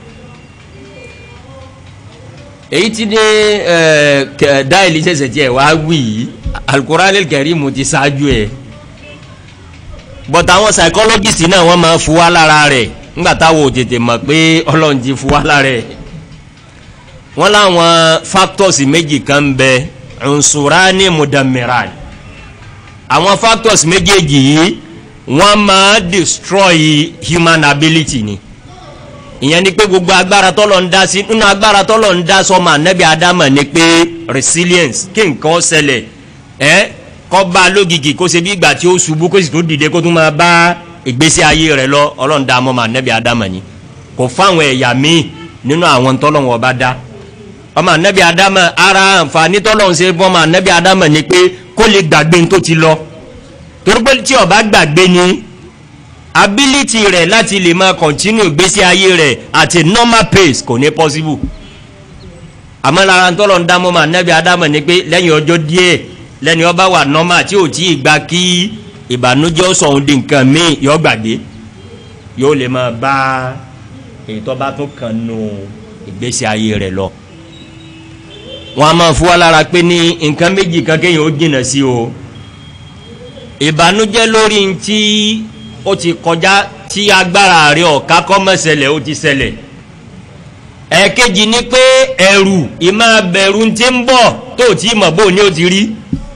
èyí tí ní dáìlì ṣẹ̀ṣẹ̀ tiẹ̀ wá wí yìí Al-Qur'anil Karim ti ṣáájú ẹ̀ but àwọn psychologist náà wọ́n máa fún wa lára rẹ̀ nígbà táwọn ò tètè mọ̀ pé Ọlọ́run ti fún wa lára ẹ̀ wọ́n láwọn factors méjì kan bẹ unsurani mudammiran àwọn factors méjèèjì yìí wọ́n máa destroy human ability ni ìyẹn ni pé gbogbo agbára tọ́lọ̀ ń dá sí nínú agbára tọ́lọ̀ ń dá sọ́mọ ànábì Ádámù ni pé resilience kí nǹkan ṣẹlẹ̀ kọ́ bá lógìkì kó ṣe bí ìgbà tí ó ṣubú kó sì tó dìde kó tún máa bá ìgbésí ayé rẹ̀ lọ Ọlọ́run dá ọmọ ànábì Ádámù ni kò fáwọn ẹ̀yà míì nínú àwọn tọ́lọ̀ wọn bá dá ọmọ ànábì Ádámù ara àǹfààní tọ́lọ̀ ń ṣe fún ọmọ ànábì Ádámù ni pé kó lè gbàgbé tó ti lọ torí pé tí ó bá gbàgbé ni ability rẹ̀ láti lè máa continue ìgbésí ayé rẹ̀ at a normal pace kò ní possible àmọ́ lára tọ́lọ̀ ń dá ọmọ ànábì Ádámù ni pé lẹ́yìn ọjọ́ díẹ̀ lẹ́ni ọba wà normal tí ò tí ì gba kí ìbànújẹ́ sọ̀hún di nǹkan míì yọ gbàgbé yóò lè máa bá èyí tó bá tún kàn nù ìgbésí ayé rẹ̀ lọ. wọ́n á máa fún wa lára pé ní nǹkan méjì kan kéèyàn ó jìnnà sí o ìbànújẹ́ lórí tí ó ti kọjá tí agbára rẹ̀ ọ̀ká kọ́ mọ́ ṣẹlẹ̀ ó ti ṣẹlẹ̀ ẹ̀ẹ̀kejì ni pé ẹ̀rù ìmáa bẹ̀rù ti ń bọ̀ tó tí mọ̀ bó ni ó ti rí.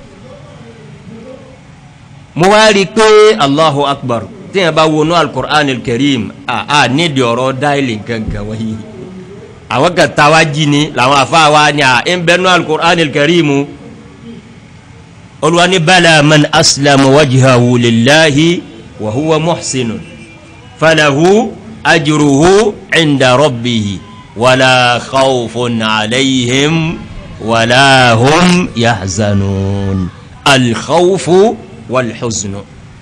mo wá rí i pé Allahu Akbar téèyàn bá wọnú Al-Qur'anil Karim nídìí ọ̀rọ̀ dáìlì gangan wáyé àwọn kan tawají ni làwọn afáà wa ni ń bẹnu Al-Qur'anil Karim Olúwa ní bala man aslama wajhahu lillahi wa huwa muhsinun falahu ajruhu inda rabbihi wala khawfun alayhim wala hum yahzanun al-khawfu wal-huznu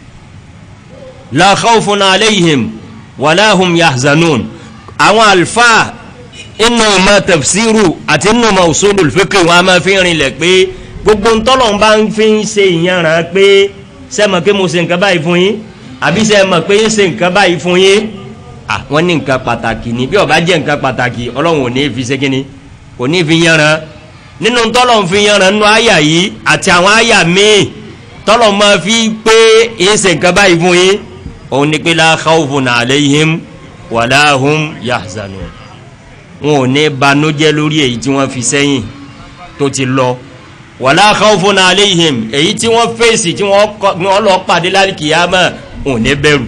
la khawfun alayhim wala hum yahzanun àwọn alfa inú ma tafsiru àti inú ma usulul fiqh wọn máa fi rinlẹ̀ pé gbogbo ntọ́lọ̀ bá ń fi ń ṣe ìyànràn pé sẹ́mọ̀ pé mo ṣe nǹkan báyìí fún yín àbí sẹ́mọ̀ pé ń ṣe nǹkan báyìí fún yín wọ́n ní nǹkan pàtàkì ni bí ó bá jẹ́ nǹkan pàtàkì Ọlọ́run ò ní fi ṣe kíni kò ní fi yànràn nínú ntọ́lọ̀ ń fi yànràn nínú àyà yìí àti àwọn àyà míì tọ́lọ̀ máa fi pé ń ṣe nǹkan báyìí fún yín òun ni pé la khawfun alayhim wala hum yahzanun wọn ò ní banújẹ́ lórí èyí tí wọ́n fi sẹ́yìn tó ti lọ wala khawfun alayhim èyí tí wọ́n fèsì tí wọ́n lọ pàdé lálìkìyàmá wọn ò ní bẹ̀rù.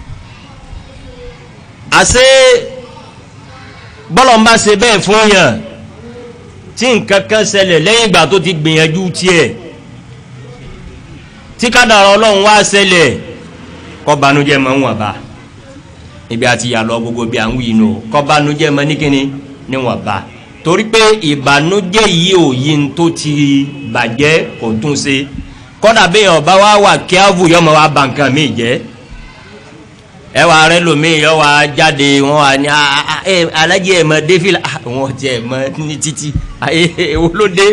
àṣé bọ́lọ̀ ń bá ṣe bẹ́ẹ̀ fún yàn tí nǹkan kan ṣẹlẹ̀ lẹ́yìn ìgbà tó ti gbìyànjú tiẹ̀ tí kádàrá ọlọ́run wá ṣẹlẹ̀ kọ́ banújẹ́ mọ́ wọn bá ibi àti ìyàlọ́ gbogbo bí à ń wí inú kọ́ banújẹ́ mọ́ ní kíni níwọ̀n bá torí pé ìbànújẹ́ yìí ò yí tó ti bàjẹ́ kò tún ṣe kọ́dà bí ọba wa wà kí á wù yọmọ wa bà nǹkan mi jẹ́ ẹwà rẹ lomi yọ wa jáde wọn wà ní alájẹ ẹ̀mọ défìlà wọn ti ẹ̀mọ ní títí èwo ló dé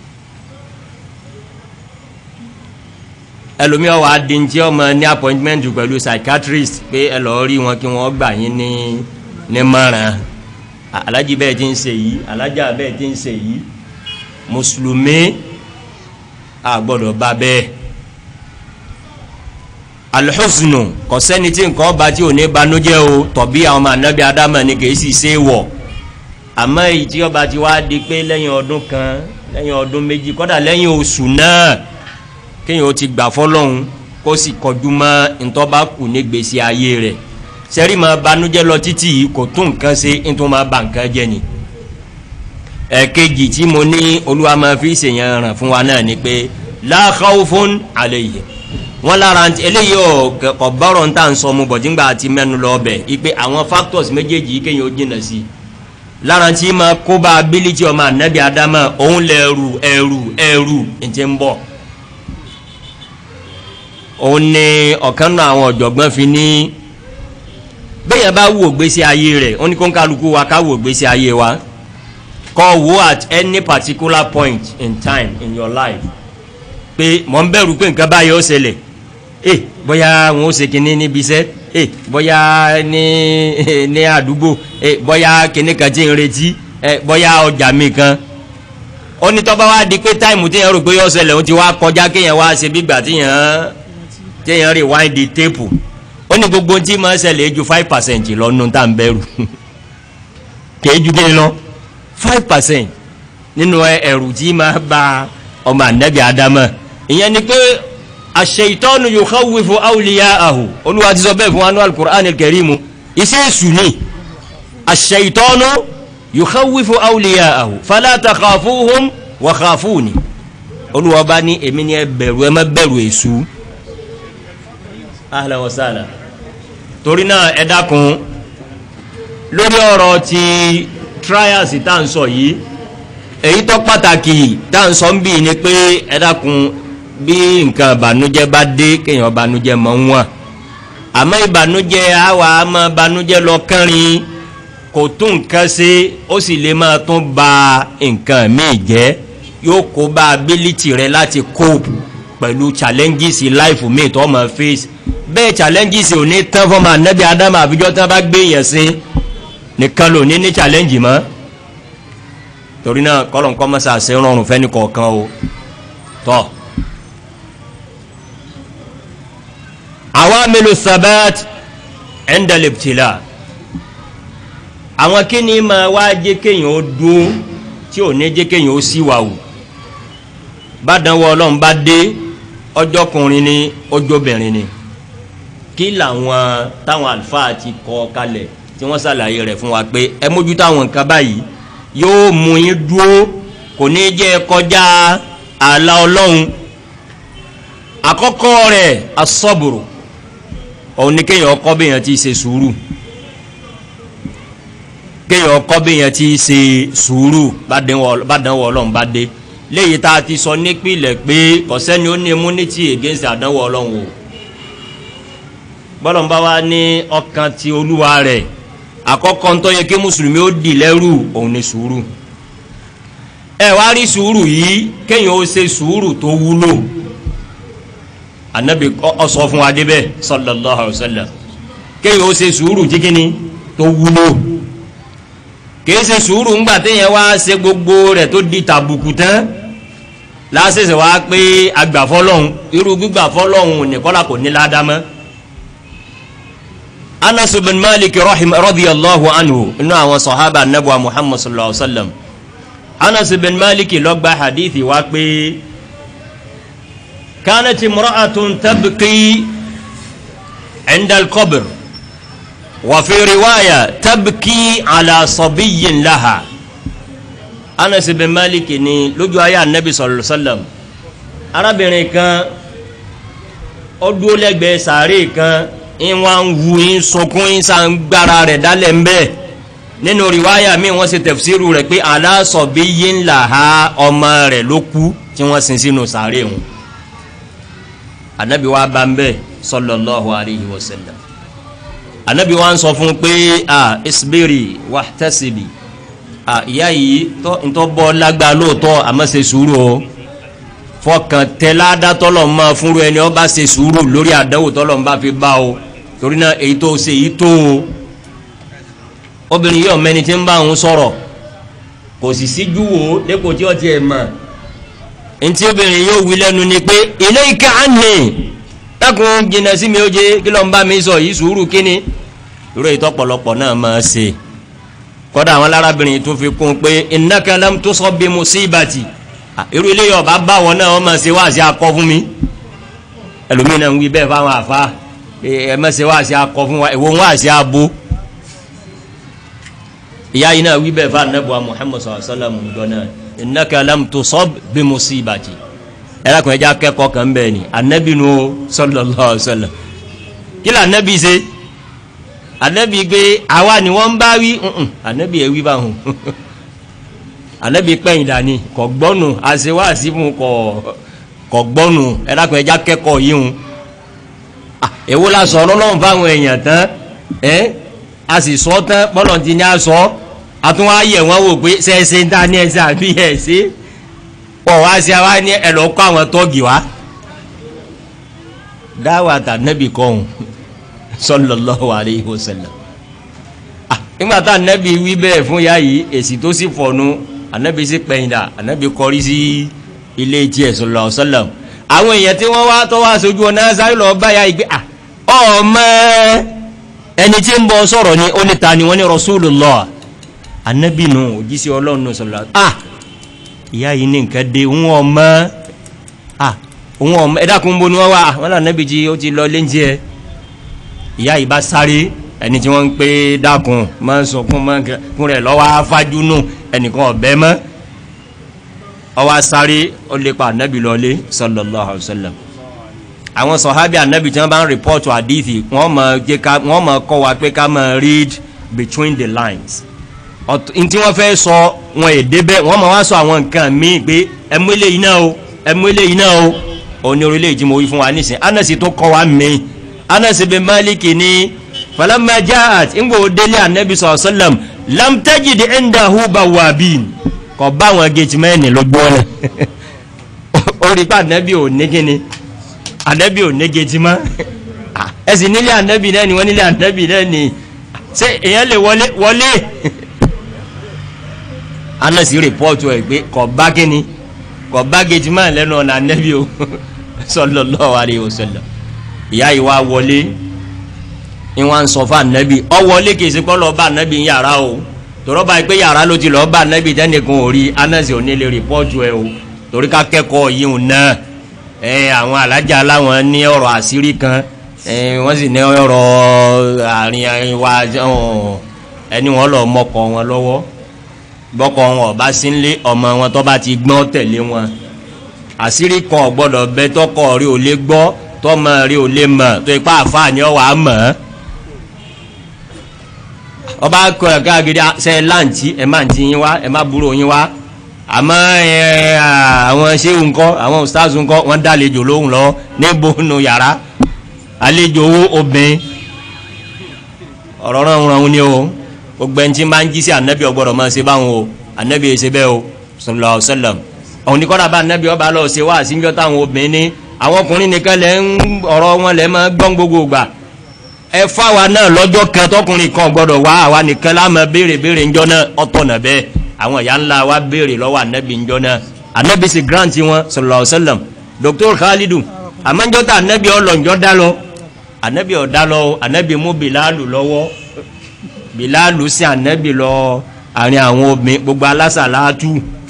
ẹlòmí ọwọ́ adìntí ọmọ ní appointment pẹ̀lú psychiatrist pé ẹ lọ́ọ́ rí wọn kí wọ́n gbà yín ní mọ̀ràn alájí bẹ́ẹ̀ ti ń ṣe yìí alájà bẹ́ẹ̀ ti ń ṣe yìí mùsùlùmí àgbọ̀dọ̀ bá bẹ́ẹ̀ alhusnu kò sẹ́ni tí nǹkan ọba tí ò ní banújẹ́ o tọ̀bí àwọn ọmọ ànábì adámọ̀ ni kì í sì ṣe wọ̀ àmọ́ èyí tí ọba ti wá di pé lẹ́yìn ọdún kan lẹ́yìn ọdún méjì kọ́dà lẹ́yìn oṣù náà kéèyàn ó ti gbà fọlọ́hún kó sì kọjú mọ́ ntọ́ba kù ní gbèsè ayé rẹ̀ sẹ́rí máa banújẹ́ lọ títí yìí kò tún nǹkan ṣe nítorí máa bà nǹkan jẹ́ ni. ẹ̀kejì tí mo ní olúwa máa fi ṣèyàn ràn fún wa náà ni pé la khawfun alayhim wọ́n lára eléyìí ọ̀ bọ́rọ̀ ń tà ń sọ mu bọ̀ nígbà tí mẹ́nu lọ bẹ̀ ipe àwọn factors méjèèjì kéèyàn ó jìnnà sí lára tí máa kó bá ability ọmọ ànábì adama òun lẹ́rù ẹ̀rù ǹjẹ́ ń bọ̀ òun ni ọ̀kan náà àwọn ọ̀jọ̀gbọ́n fi ní bẹ́ẹ̀ bá wò gbésí ayé rẹ̀ ó ní kó ń kálukú wa ká wò gbésí ayé wa kọ́ wo at any particular point in time in your life pé mọ̀ ń bẹ̀rù pé nǹkan báyìí ó ṣẹlẹ̀ bóyá wọn ó ṣe kínní níbi iṣẹ́ bóyá ní àdúgbò bóyá kínní kan tí ń retí bóyá ọjà mi kan ó ní tọ́ba wá di pé táìmù téèyàn rò pé ó ṣẹlẹ̀ ó ti wá kọjá kéèyàn wá ṣe bí gbà téèyàn rewind the tape ó ní gbogbo tí máa ṣẹlẹ̀ ju 5% lọ nínú tá à ń bẹ̀rù kèé ju kéde lọ 5% nínú ẹ̀rù tí máa ba ọmọ ànábì ádámà ìyẹn ni pé ash-shaytanu yukhawwifu awliya'ahu olúwa ti sọ bẹ́ẹ̀ fún anú al-Qur'an al-Karim iṣẹ́ èṣù ni ash-shaytanu yukhawwifu awliya'ahu fala takhafuhum wa khafuni olúwa bá ní èmi ni ẹ bẹ̀rù ẹ má bẹ̀rù èṣù ahlan wa sahlan torí náà ẹ dákun lórí ọ̀rọ̀ ti trials tá à ń sọ yìí èyí tó pàtàkì tá à ń sọ ń bì ní pé ẹ dákun bí nǹkan ìbànújẹ́ bá dé kéèyàn ìbànújẹ́ mọ́ wọn àmọ́ ìbànújẹ́ àwa máa ìbànújẹ́ lọ kánrin kò tún nǹkan ṣe ó sì lè máa tún ba nǹkan míì jẹ́ yóò kó bá ability rẹ láti cope pẹ̀lú challenges life míì tó máa face bẹ́ẹ̀ challenges ò ní tán fún ọmọ ànábì ádámù àbíjọ́ tí wọ́n bá gbé yẹn sí nìkan ló ní challenge mọ́ torí náà kọ́lọ̀ nǹkan mọ́sá ṣe rọrùn fẹ́ni kọ̀ọ̀kan o tọ́ awamilu sabat inda al-ibtila àwọn kí ni máa wá jẹ́ kéèyàn ó dúó tí ò ní jẹ́ kéèyàn ó síwáwù bá dánwò ọlọ́run bá dé ọjọ́kùnrin ni ọjọ́bìnrin ni kí làwọn táwọn àlùfáà ti kọ kalẹ̀ tí wọ́n ṣàlàyé rẹ̀ fún wa pé ẹ mójútó àwọn nǹkan báyìí yóò mú yín dúó kò ní jẹ́ kọjá ààlà ọlọ́run àkọ́kọ́ rẹ̀ asọ́bùrù òun ni kéèyàn ọkọ́ béèyàn ti ṣe sùúrù kéèyàn ọkọ́ béèyàn ti ṣe sùúrù bá dánwò ọlọ́run bá dé léyìí tá a ti sọ nípìnlẹ̀ pé kọ̀sẹ́ni ó ní immunity against àdánwò ọlọ́run o bọ́lọ̀n bá wá ní ọkàn ti olúwa rẹ̀ àkọ́kọ́ ń tó yẹ kí mùsùlùmí ó dì lẹ́rù òun ni sùúrù ẹ wá rí sùúrù yìí kéèyàn ó ṣe sùúrù tó wúlò anabi ó sọ fún wa débẹ̀ sallallahu alaihi wasallam kéèyàn ó ṣe sùúrù tí kíni tó wúlò kìí ṣe sùúrù ńgbà téèyàn wá ṣe gbogbo rẹ̀ tó di tàbùkù tán láṣẹ̀ṣẹ̀ wá pé agbàfọ́lọ́hún irú gbígbàfọ́lọ́hún nìkọ́lá kò ní ládàmọ́ Anas bin Malik radiyallahu anhu inú àwọn sahaba Ànábì wa Muhammad sallallahu alaihi wasallam. Anas bin Malik ló gbà hadithi wá pé kanat imra'atun tabki 'inda al-qabr wa fi riwaya tabki ala sabiyyin laha. Anas bin Malik ní lójú ayé Ànábì sallallahu alaihi wasallam arábìnrin kan ó dúró lẹ́gbẹ̀ẹ́ sàréè kan ìwọ̀n wu ń sunkún ń san gbára rẹ̀ dálẹ̀ ń bẹ́ẹ̀ nínú riwaya mi wọ́n ṣe tafsiru rẹ̀ pé ala sabiyyin laha ọmọ rẹ̀ ló kú tí wọ́n sin sínú sàréè wọn. Ànábì wa bá ń bẹ́ẹ̀ sallallahu alayhi wa sallam. Ànábì wa ń sọ fún pé isbiri wahtasibi ìyá yìí tó bọ́ lágbá lóòótọ́ àmọ́ ṣe sùúrù o fọkàn tẹ́lá dátọ́lọ̀ máa fúnru ẹni ó bá ṣe sùúrù lórí àdánwò tọ́lọ̀ ń bá fi bá o torí náà èyí tó ṣe yìí tó o. Obìnrin yìí ọ̀mẹ́ni tí ń bá òun sọ̀rọ̀ kò sì síjú wo dépò tí ó ti ẹ̀ mọ̀ ntí obìnrin yóò wí lẹ́nu ni pé ilayka anni dákun jìnnà sí mi ó jẹ́ kí ló ń bá mi sọ yìí sùúrù kíni irú èyí tọ́pọ̀lọpọ̀ náà máa ṣe kọ́dà àwọn arábìnrin tó fi kún pé innaka lam tusab bi musibati irú ilé yọ̀ọ̀bá bá wọn náà wọ́n máa ṣe wá sí akọ fún mi ẹlòmíràn ń wí bẹ́ẹ̀ fáwọn àfa ẹ má ṣe wá sí akọ fún wa ìwọ wá sí abo ìyá yìí náà wí bẹ́ẹ̀ fáwọn anábùwà Muhammad sallallahu alaihi wasallam gbọ́nà innaka lam tusab bi musibati ẹ̀rọ kan ẹja kẹ́kọ̀ọ́ kan bẹ́ẹ̀ ni anabi nu sallallahu alaihi wasallam kí ló anabi ṣe anabi gbé àwa ni wọ́n bá wí anabi ẹ̀ wí báwọn anabi pẹ́yìn dání kọ̀ gbọ́nù àṣewáṣí fún kọ̀ gbọ́nù ẹ̀dàkùn ẹja kẹ́kọ̀ọ́ yìí hun èwo la sọ ọlọ́run fáwọn èèyàn tán a sì sọ tán bọ́lọ̀ ti ní a sọ a tún wá yẹ̀ wọ́n wò pé ṣẹ́ẹ̀ṣẹ́ ń ta ní ẹsẹ̀ àbí ẹ̀ṣẹ́ pọ̀ wá sí àwa ní ẹ̀lọ́ kọ́ àwọn tọ́gì wá dáwà tà nẹ́bì kọ́hùn sallallahu alayhi wa sallam nígbà tá nẹ́bì wí bẹ́ẹ̀ fún yá yìí èsì tó sì fọ̀nù anabi sí pẹ̀yìndà anabi kọrí sí ilé tí ẹ̀ sallallahu alaihi wasallam àwọn èèyàn tí wọ́n wá tó wá sójú ọ̀nà sáré lọ báyà ìgbé ọmọ ẹni tí ń bọ́ sọ̀rọ̀ ni ó ní ta ni wọ́n ní Rasulullah anabi nù òjíṣẹ́ ọlọ́run sallallahu ìyá yìí ní nǹkan dé òun ọmọ ẹ̀dàkùn bó ni wọ́n wà wọ́n là anabi jí ó ti lọ léńjì ẹ̀ ìyá yìí bá sáré ẹni tí wọ́n ń pè dákun máa ń sọ fún rẹ̀ lọ́wọ́ afájú nù ẹnìkan ọ̀bẹ mọ́ ọwọ́ sáré ó lè pa ànábì lọlé sallallahu alaihi wasallam. àwọn sọ̀hábì ànábì tí wọ́n bá ń rìpọ́ọ̀tù àdìsí wọ́n máa kọ́ wa pé ká máa read between the lines. ntí wọ́n fẹ́ sọ wọn èdè bẹ́ẹ̀ wọ́n máa wá sọ àwọn nǹkan míì pé ẹmú eléyìí náà o ẹmú eléyìí náà o òní orílẹ̀-èdè tí mo wí fún wa nísìnyí Anas tó kọ́ wa mí Anas bin Malik ní falamma jaat ngbo délé ànábì sallallahu alaihi wasallam lam tajid indahu bawabin kò bá wọn gatemen ló gbọ́nà orí pa ànábì ò ní kíni ànábì ò ní gate mọ́ ẹ̀sìn nílé ànábì náà ni wọ́n nílé ànábì náà ni ṣé èèyàn lè wọlé Anas rìpọ́ọ̀tù ẹ̀ pé kò bá kíni kò bá gatemen lẹ́nu ọ̀nà ànábì o sallallahu alaihi wasallam. ìyá yìí wá wọlé ìwọ̀n sọ fún ànábì ọ wọlé kìí sí pọ́ lọ bá ànábì yàrá o tọ́rọ bá pé yàrá ló ti lọ bá ànábì tẹ́nìkan ò rí Anas ò ní lè rìpọ́ọ̀tù ẹ o torí ká kẹ́kọ̀ọ́ yìí náà àwọn alájà láwọn ní ọ̀rọ̀ àṣírí kan wọ́n sì ní ọ̀rọ̀ àárín wa ẹni wọn lọ mọ́kọ wọn lọ́wọ́ bọ́kọ wọn ọba sínlé ọmọ wọn tó bá ti gbọ́n tẹ̀lé wọn àṣírí kan ò gbọ́dọ̀ bẹ tọkọ rí ò lè gbọ́ tọmọ rí ò lè mọ̀ tó ipá àfáà ni ọ wà á mọ̀ ọba kọ ẹ̀ka gidi ṣe láǹtí ẹ̀ máa ń ti yín wá ẹ̀ má burú yín wá àmọ́ àwọn ṣéwù ńkọ́ àwọn ustaazu ńkọ́ wọ́n dá àlejò lóhùn lọ níbo nù yàrá àlejò owó obìnrin ọ̀rọ̀ ránun ni o gbogbo ẹni tí máa ń jí sí ànábì ọgbọ́dọ̀ máa ṣe báwọn o ànábì ṣe bẹ́ẹ̀ o sallallahu alaihi wasallam òun ní kọ́dà bá ànábì ọba lọ ṣe wá àṣìjọ́ táwọn obìnrin ní àwọn ọkùnrin nìkan lẹ́ ń ọ̀rọ̀ wọn lẹ́ máa gbọ́n gbogbo gbà ẹ fáwa náà lọ́jọ́ kan tọkùnrin kan gbọ́dọ̀ wá àwa nìkan láàmú béèrè ńjọ́ náà ọ̀tọ̀nà bẹ́ẹ̀ àwọn ìyá ńlá wa béèrè lọ́wọ́ ànábì ńjọ́ náà ànábì sì grant wọn sallallahu alaihi wasallam Dr. Khalidu àmọ́njọ́ tá ànábì ọlọ́njọ́ dá lọ anabi ọ̀dá lọ anabi mú bilalu lọ́wọ́ bilalu sí anabi lọ àárín àwọn obìnrin gbogbo alásàlátù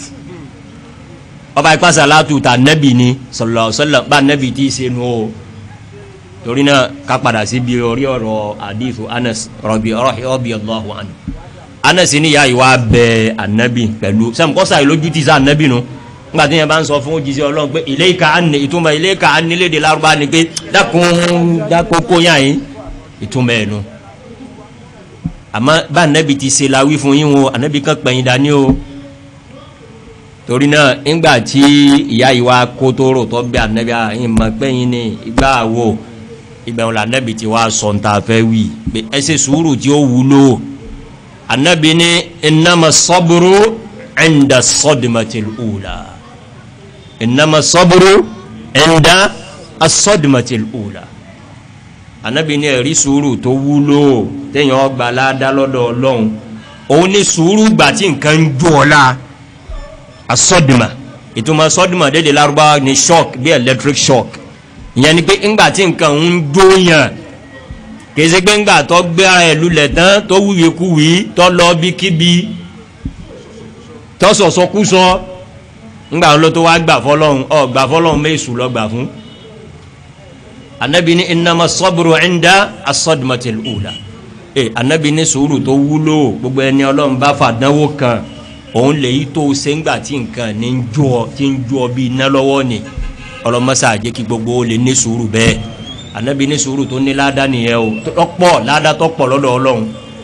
ọba ipá sàlátù ta anabi ni sallallahu alaihi wasallam bá anabi tí í ṣe nu o torí náà ká padà sí bí orí ọ̀rọ̀ hadithu Anas radiyallahu anhu Anas ní ìyá ìwà bẹ anabi pẹ̀lú sẹ́mukọ́sà ìlójú ti sá anabi nu nígbà tí yẹn bá ń sọ fún òjíṣẹ́ Ọlọ́run pé ilayka anni ìtumọ̀ ilayka anni lédè Lárúbá ni pé dákókó yàn yín ìtumọ̀ ẹ̀ nu àmọ́ bá anabi ti ṣe la wí fún yín o anabi kan pẹ̀yìn dání o torí náà nígbà tí ìyá ìwà kótóró tó bẹ anabi àyìn mọ̀ pẹ́yìn ní ìgbà wo ìgbà wọn la anabi ti wá sọ ń ta fẹ́ wí pé ẹ ṣe sùúrù tí ó wúlò anabi ní innama sabru inda sodmatil ula innama sabru inda asodmatil ula anabi ní ẹ̀rí sùúrù tó wúlò téèyàn ọgbà ládá lọ́dọ̀ Ọlọ́run òun ní sùúrù gbà tí nǹkan ń jó ọlá asodma ìtumọ̀ sodma dédé Lárúbáwá ní shock bí electric shock ìyẹn ni pé ńgbà tí nǹkan ń jó yàn kèsì pé ńgbà tó gbé ara ẹ̀ lulẹ̀ tán tó wúye kúwì tó lọ bí kíbi tó sọ̀sọ̀kúsọ ńgbà wọn ló tó wá gbà fọlọ́run gbà fọlọ́run méṣù lọ gbà fún anabi ní innama sabru inda as-sadmatil ula anabi ní sùúrù tó wúlò gbogbo ẹni Ọlọ́run bá fàdánwò kan òun lè yí tó ṣe ńgbà tí nǹkan ní ń jó ọ bí iná lọ́wọ́ ni ọlọmọsá jẹ́ kí gbogbo ó lè ní sùúrù bẹ́ẹ̀ anabi ní sùúrù tó ní ládá nìyẹn o tọ́pọ̀ ládá tọ́pọ̀ lọ́dọ̀ Ọlọ́run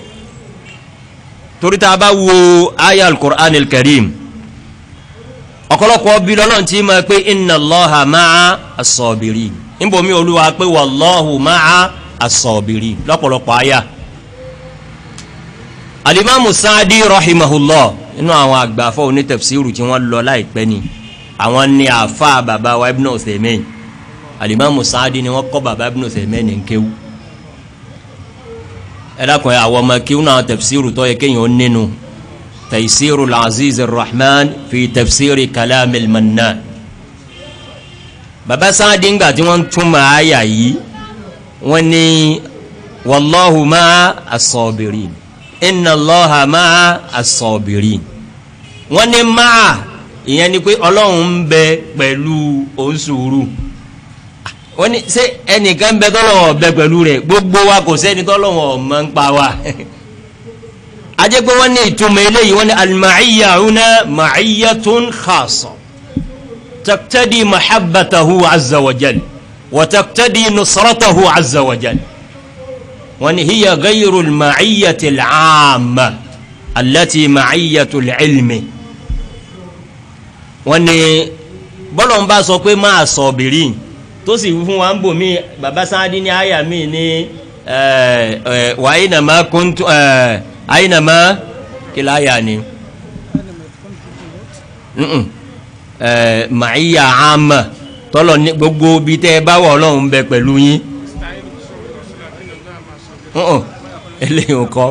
torí tá a bá wo aya al-Qur'an al-Karim ọ̀pọ̀lọpọ̀ bí lọ́lọ́run tí ma pé inna Allaha ma'a as-sabirin níbomi Olúwa pé wallahu ma'a as-sabirin lọ́pọ̀lọpọ̀ aya alimamu Sa'di rahimahullah inú àwọn àgbàfọ́ oní tafsiru tí wọ́n lọ láìpẹ́ ni àwọn ni àfa bàbá wa Ibn Uthaymin alimamu Sa'di ni wọ́n kọ́ bàbá Ibn Uthaymin ní kéwú ẹ̀dàkùn àwọn ọmọ kéwú náà tafsiru tó yẹ kéyàn nínú Taysiru al-Aziz ar-Rahman fi tafsiri kalam al-Mannan bàbá Sa'di ńgbà tí wọ́n túmọ̀ àyà yìí wọ́n ní wallahu ma'a as-sabirin inna Allaha ma'a as-sabirin wọ́n ní máa ìyẹn ni pé Ọlọ́run ń bẹ pẹ̀lú òǹsùúrù wọ́n ní ṣé ẹnìkan bẹ tọ́lọ́wọ́ bẹ pẹ̀lú rẹ̀ gbogbo wa kò sẹ́ni tọ́lọ́wọ́ mọ́ ń pa wa ajẹ́ pé wọ́n ní ìtumọ̀ eléyìí wọ́n ní al-ma'iyya huna ma'iyyatun khassa taqtadi mahabbatahu azza wa jal wa taqtadi nusratahu azza wa jal wọ́n ní hiya ghayru al-ma'iyyati al-'amma allati ma'iyyatu al-'ilmi wọ́n ní bọ́lọ̀ ń bá sọ pé máa sabirin tó sì fún wa ń bò mí bàbá Sa'di ní àyà mí ní wa aynama kuntu aynama kí láyà ni ma'iyya 'amma tọ́lọ̀ ní gbogbo bí tẹ́ bá wọ̀ Ọlọ́run bẹ pẹ̀lú yín eléyìí kọ́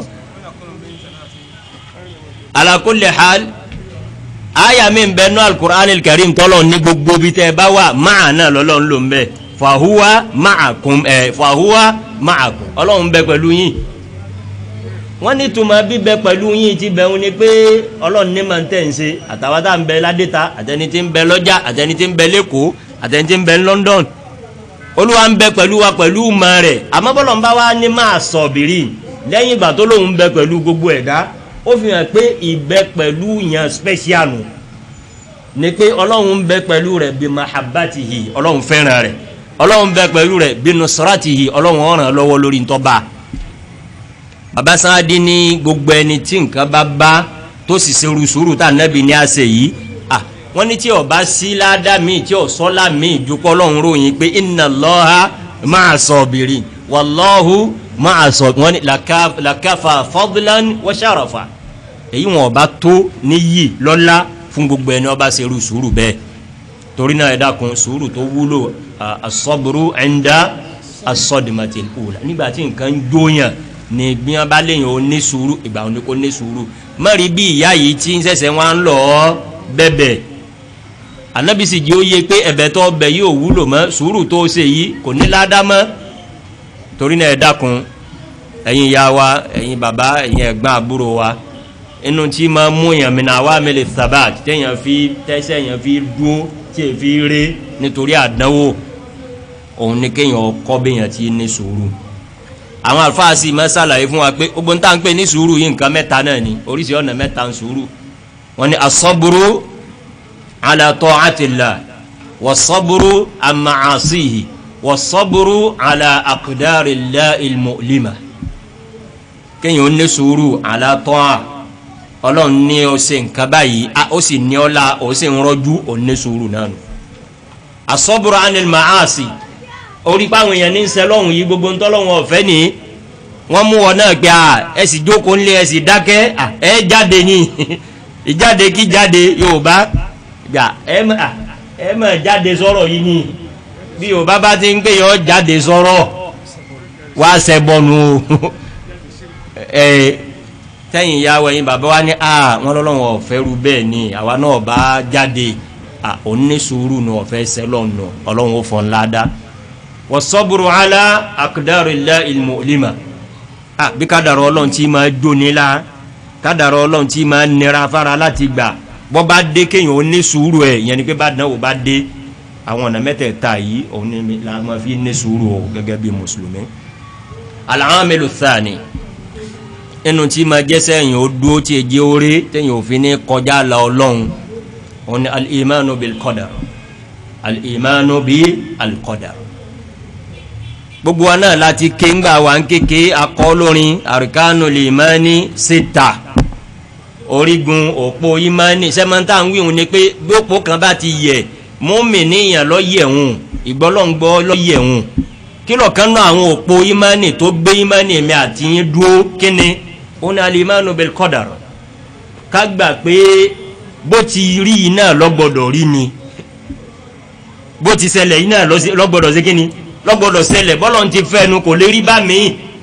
ala kulli hal aya min bẹ nú al-Qur'an al-Karim tọ́lọ̀ ní gbogbo bí tẹ́ bá wà máa náà lọ́lọ́run ló ń bẹ fahuwa ma'akum Ọlọ́run bẹ pẹ̀lú yín wọ́n ní túmọ̀ bíbẹ pẹ̀lú yín ti bẹ̀rù ni pé Ọlọ́run ní máa ń tẹ̀ ń ṣe àtàwátà ń bẹ ládẹ́ta àtẹni tí ń bẹ lọ́jà àtẹni tí ń bẹ lẹ́kọ̀ọ́ àtẹni tí ń bẹ London Olúwa ń bẹ pẹ̀lú wa pẹ̀lú mọ̀ rẹ̀ àmọ́ bọ́lọ̀ ń bá wa ní máa sọ̀bìrì lẹ́yìn ìgbà tó lóun bẹ pẹ̀lú gbogbo ẹ̀dá ó fi hàn pé ìbẹ pẹ̀lú yàn special nù ni pé Ọlọ́run ń bẹ pẹ̀lú rẹ̀ bí mahabbatihi Ọlọ́run fẹ́ràn rẹ̀ Ọlọ́run bẹ pẹ̀lú rẹ̀ bí nusratihi Ọlọ́run ó ràn lọ́wọ́ lórí ntọ́ba bàbá Sa'di ní gbogbo ẹni tí nǹkan bá bá tó sì ṣe sùúrù tá Ànábì ní àṣẹ yìí wọ́n ní tí ó bá sí ládàá mi tí ó sọ́lá mi ìdúpọ̀ Ọlọ́run ròyìn pé inna Allaha ma'a sabirin wallahu ma'a sabirin wọ́n ní lakafa fadlan wa sharafa èyí wọn ọba tó níyì lọ́lá fún gbogbo ẹni ọba ṣe sùúrù bẹ́ẹ̀ torí náà ẹ dákun sùúrù tó wúlò as-sabru 'inda as-sadmatil ula nígbà tí nǹkan jóyàn ní bí wọ́n bá léyìn ó ní sùúrù ìgbà wọn ni kò ní sùúrù mọ́rí bí ìyá yìí tí ń ṣẹ̀ṣẹ̀ wọn lọ bẹ́bẹ̀ Ànábì sì jẹ́ ó yé pé ẹ̀bẹ̀ tó bẹ̀ yóò wúlò mọ́ sùúrù tó ṣe yìí kò ní ládàá mọ́ torí náà ẹ dákun ẹ̀yin ìyá wa ẹ̀yin bàbá ẹ̀yin ẹ̀gbọ́n àbúrò wa inú tí máa mú èèyàn min awamil thabat téèyàn fi tẹ́sẹ̀ èèyàn fi dúó tí èèyàn fi ré nítorí àdánwò òun ni kéèyàn kọ́ béèyàn ti ní sùúrù. àwọn àlùfáà sì máa ṣàlàyé fún wa pé gbogbo nǹkan tá à ń pè ní sùúrù yìí nǹkan mẹ́ta náà ni oríṣi ọ̀nà mẹ́ta ń sùúrù. wọ́n ní as-sabru ala ta'atillah was-sabru an ma'asihi was-sabru ala aqdarillahil mu'lima. kéèyàn ó ní sùúrù ala ta'a ọlọ́run ní o ṣe nǹkan báyìí ó sì ní ọlá ó sì ń rọ́jú ó ní sùúrù náà nù. as-sabru anil ma'asi orí páwọn èèyàn ní sẹlọ́hùn yìí gbogbo ntọ́lọ́hùn ọ̀fẹ́ ni wọ́n mú wọn náà gbé ẹ sì jókòó ńlẹ̀ ẹ sì dákẹ́ ẹ jáde ní ìjáde kí jáde Yorùbá gbà ẹ mọ̀ jáde sọ̀rọ̀ yìí ni bí Yorùbá bá ti ń gbé yọ jáde sọ̀rọ̀ wá sẹ́bọ̀nù o tẹ́yìn ìyá wẹ̀yìn bàbá wa ní wọ́n lọ́lọ́wọ́ ọ̀fẹ́ rú bẹ́ẹ̀ ni àwa náà bá jáde òní sùúrù nù ọ̀fẹ́ sẹ́lọ̀nù ọlọ́run ó fọ́n ládàá was-sabru ala aqdarillahil mu'lima bí kádàrá ọlọ́run tí máa jóni la kádàrá ọlọ́run tí máa nira fara láti gbà bọ́ bá dé kéèyàn ó ní sùúrù ẹ̀ ìyẹn ni pé bá dánwò bá dé àwọn ọ̀nà mẹ́tẹ̀ẹ̀ta yìí òun ni la máa fi ní sùúrù o gẹ́gẹ́ bí mùsùlùmí. al-aamilu thani inú tí máa jẹ́sẹ̀ èèyàn ó dúró tí èjì orí téèyàn ò fi ní kọjá la ọlọ́run òun ni al-imanu bil qadar al-imanu bil qadar. gbogbo wa náà láti ké ńgbà wà ń kéke akọlórin arkanul imani sita orígun òpó imani sẹ́mọ́ntà ń wíhun ni pé gbópo kan bá ti yẹ mùmínìyàn lọ yẹ̀hún ìgbọ́lọ́ngbọ́ lọ yẹ̀hún kí lọ́kàn náà àwọn òpó imani tó gbé imani mi àti yín dúró kíni òun ni al-imanu bil qadar ká gbà pé bó ti rí iná lọ́gbọ́dọ̀ rí ni bó ti ṣẹlẹ̀ iná lọ́gbọ́dọ̀ sí kíni lọ́gbọ́dọ̀ ṣẹlẹ̀ bọ́lọ̀ ti fẹ́nu kò lè rí bá mi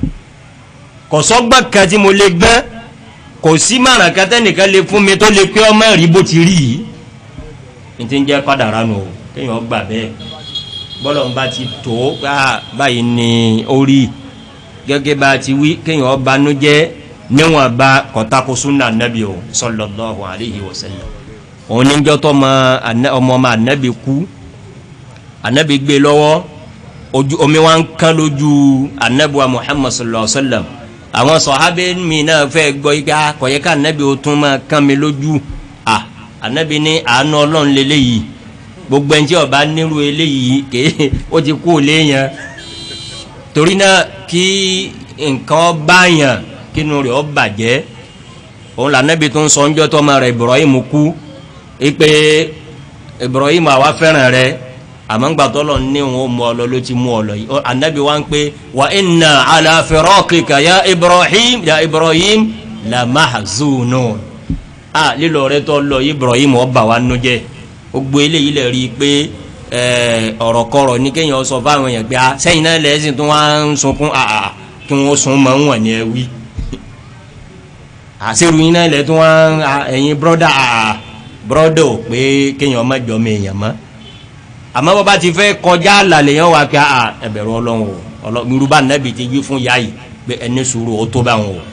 kò sọ́gbọ́n kan tí mo lè gbọ́n kò sí márùn kan tẹ́nìkan lè fún mi tó lè pé ọmọ rí bó ti rí yìí ní ti ń jẹ́ kádàrá nù kéèyàn gbà bẹ́ẹ̀ bọ́lọ̀ ń bá ti tó báyìí ni ó rí gẹ́gẹ́ bá ti wí kéèyàn banújẹ́ níwọ̀n bá kọ̀tàkù súnà nàbì o sallallahu alayhi wa sallam òun níjọ́ tó ọmọ ànábì kú ànábì gbé lọ́wọ́ omi wa ń kán lójú anabiwa Muhammad sallallahu alaihi wa sallam àwọn sọ̀hábẹ́ mi náà fẹ́ gbọ́ yìí ká kọ̀yẹ́ ká anabi ó tún máa kán mi lójú anabi ní àánú ọlọ́run lélẹ́yìí gbogbo ẹni tí ó bá nírú eléyìí ké ó ti kú léèyàn torí náà kí nǹkan báyàn kínú rẹ̀ ó bàjẹ́ òun là anabi tó ń sọ ńjọ́ tó ọmọ rẹ̀ Ibrahim kú ipe Ibrahim àwa fẹ́ràn rẹ̀ àmọ́ ńgbà tọ́lọ̀ ní òun mú ọ lọ ló ti mú ọ lọ yìí anabi wa ń pé wa inna ala firaqika ya Ibrahim la mahzunun lílọ rẹ tó lọ Ibrahim ọba wa nú jẹ́ gbogbo eléyìí lè rí i pé ọ̀rọ̀ kọ̀rọ̀ ní kéèyàn sọ fáwọn èèyàn pé sẹ́yìn náà lẹ́sìn tó wá ń sunkún kí wọ́n sun mọ́ wọn ní ẹwí àṣírí yín náà lẹ́ tó wá ẹ̀yin brọ́dà ò pé kéèyàn má jọ mi èèyàn mọ́ àmọ́ bọ́ bá ti fẹ́ kọjá àlàlẹ̀ yẹn wà pé ẹ̀bẹ̀rù ọlọ́run yorùbá nàbì ti yí fún yáyì pé ẹni sùúrù ó tó bá wọn o.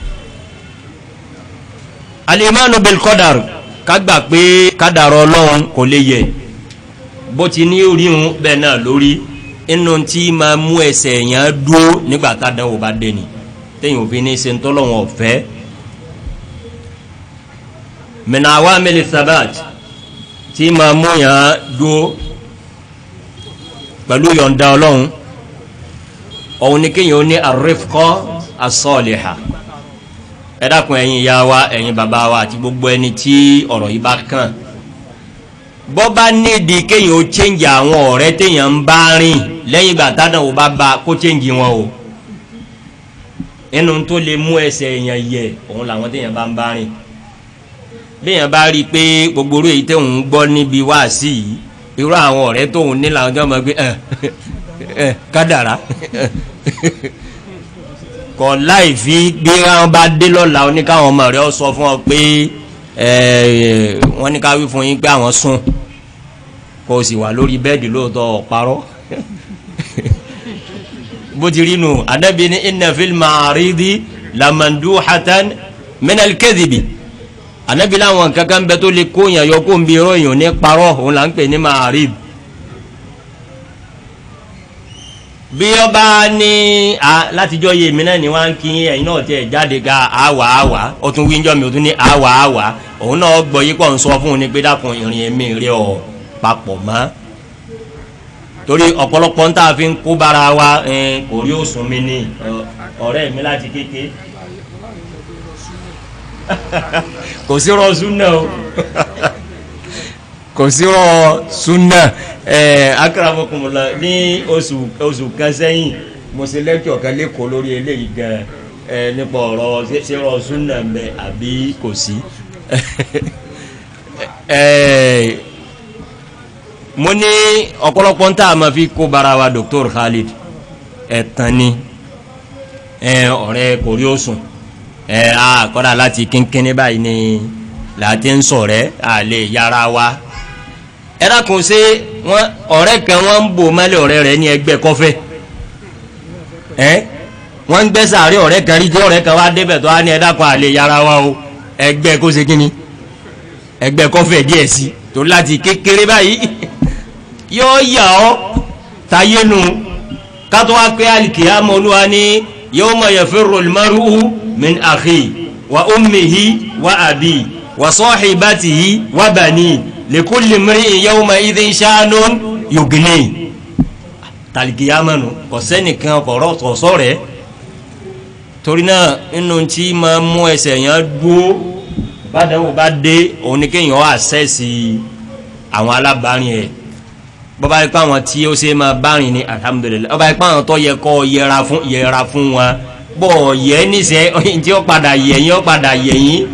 al-imanu bil qadar ká gbà pé kádàrá ọlọ́run kò lè yẹ bó ti ní oríhun bẹ́ẹ̀ náà lórí inú tí máa mú ẹsẹ̀ yẹn dúró nígbà tádánwò bá dé ni téèyàn òfin ní ṣe ń tọ́lọ́wọ̀n ọ̀fẹ́. min awamil thabat tí máa mú yẹn dúró pẹ̀lú yọ̀ǹda ọlọ́run òun ni kéèyàn ó ní ar-rifqa as-saliha ẹ dákun ẹ̀yin ìyá wa ẹ̀yin bàbá wa àti gbogbo ẹni tí ọ̀rọ̀ yìí bá kàn bọ́ bá nídìí kéèyàn ó change àwọn ọ̀rẹ́ téèyàn ń bá rìn lẹ́yìn ìgbà tádànwò bá ba kó change wọn o inú tó lè mú ẹsẹ̀ èèyàn yẹ òun làwọn téèyàn bá ń bá rìn béèyàn bá rí i pé gbogbo orí èyí téèyàn ń gbọ́ níbi wáàsí yìí irú àwọn ọ̀rẹ́ tóun ní làwọn jọ́ mọ̀ pé kádàrá kọ̀ láì fi gbé wọn bá dé lọ́la oníkàwọn ọmọ rẹ̀ sọ fún ọ pé wọ́n ní ká wí fún yín pé àwọn sùn kò sì wà lórí bẹ́ẹ̀dì lóòótọ́ ọ̀parọ́ بوجرينو أدبني إن في المعارض لمندوحة من الكذب النبي لا وان كان بتقول لكون يكون بيروي نقبره ولان بني معارض bí ọba ní látijọ́ yé mi náà ni wọ́n ń kí ẹ̀yin náà tiẹ̀ jáde ga àwà ó tún wíńjọ́ mi ó tún ní àwà òun náà gbọ́ yí pọ̀ ń sọ fún un ní pé dákun ìrìn èmi rẹ̀ ọ̀ papọ̀ mọ́ torí ọ̀pọ̀lọpọ̀ ń tà fi ń kó bára wa kò rí òsùn mi ní ọ̀rẹ́ mi láti kéke kò sí rọ súnà o kò sí rọ súnà akramakumullah ní oṣù kan sẹ́yìn mo ṣe lẹ́kọ̀ọ́ kan lẹ́kọ̀ọ́ lórí eléyìí gan nípa ọ̀rọ̀ ṣe rọ súnà ń bẹ àbí kò sí mo ní ọ̀pọ̀lọpọ̀ ń tà máa fi kó bara wa Dr. Khalid ẹ̀tàn ni ọ̀rẹ́ kò rí òsùn kọ́dà láti kínkínní báyìí ni láti ń sọ̀rẹ́ àlè yára wa ẹ̀rá kò sí wọn ọ̀rẹ́ kan wọ́n ń bò mọ́lẹ̀ ọ̀rẹ́ rẹ̀ ní ẹgbẹ́ kọfẹ́ wọ́n ń gbẹ́ sàárẹ̀ ọ̀rẹ́ kan rí jẹ́ ọ̀rẹ́ kan wá débẹ̀ tó wá ní ẹ̀dá kan àlè yára wa o ẹgbẹ́ kó ṣe kíni ẹgbẹ́ kọfẹ́ díẹ̀ sí tó láti kékeré báyìí yóò yà ọ́ tayénu kátó wá pé alìkìyàmọ́ olúwa ní yawma yafirru al-mar'u min akhi wa ummihi wa abi wa sahibatihi wa bani likulli imri'in yawma idhin sha'nun yughni tàlìkìyàmọ́ nù kò sẹ́nìkan kọ̀rọ̀ sọ̀sọ́ rẹ̀ torí náà inú tí máa mú ẹsẹ̀ yẹn dúó bádẹ́wò bá dé òun ni kéèyàn àṣẹ́sì àwọn alábàárin ẹ̀ bọ́bá ipá àwọn tí ó ṣe máa bárin ní alhamdulillah bọ́bá ipá àwọn tó yẹ kọ́ yẹra fún wọn bọ́ yẹ níṣẹ́ tí ó padà yẹ̀yìn ó padà yẹ̀yìn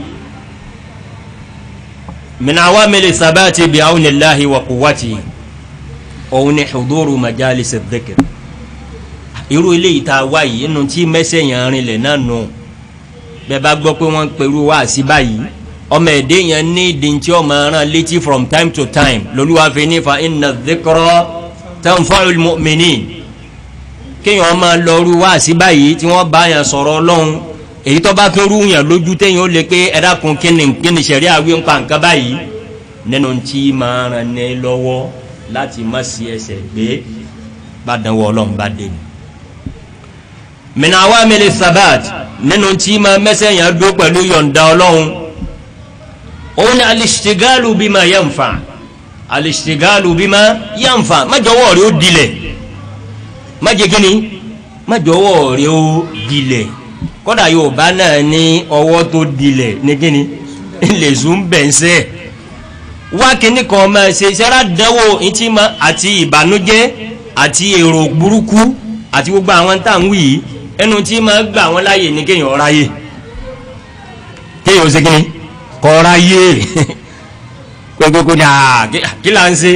min awamili sabati bi awnillahi wa quwwati òun ni huduru majalis adh-dhikr irú ilé ìta wáyìí inú tí mẹ́sẹ̀yàn rinlẹ̀ náà nù bẹ́ẹ̀ bá gbọ́ pé wọ́n ń perú wá sí báyìí ọmọ ẹ̀dẹ́ yẹn ní ìdíntí ọmọ ẹran létí from time to time lolúwa fi ní fa inna dhikra tanfa'ul mu'minin kéèyàn máa lọ rú wá sí báyìí tí wọ́n bá yàn sọ̀rọ̀ ọlọ́run èyí tó bá tún rú yàn lójú téèyàn ó lè pé ẹ̀dá kun kíni sẹ̀rí àwí ń pa nǹkan báyìí nínú tí máa ràn ní lọ́wọ́ láti má sí ẹsẹ̀ gbé bá dánwò ọlọ́run bá dé ni. min awamili sabat nínú tí máa mẹ́sẹ̀ yàn dó pẹ̀lú yọ̀ǹda ọlọ́run òun ni alìṣtìgáàlù bima yanfa alìṣtìgáàlù bima yanfa májọwọ́ rí ó dilẹ̀ májẹ gíní májọwọ́ rí ó dilẹ̀ kọ́dà yóò bá náà ní ọwọ́ tó dilẹ̀ ní gíní ilẹ̀ zoom bẹ̀ǹsẹ̀ wá kíní kan máa ṣe ìṣẹ́ra dánwò ìtí ma àti ìbànújẹ́ àti èrò burúkú àti gbogbo àwọn táwọn wí ẹnu tí ma gbà wọ́n láyè ní kéèyàn ráyè kéèyàn ṣe gíní kọ́ra yé gbogbo ní kí là ń ṣe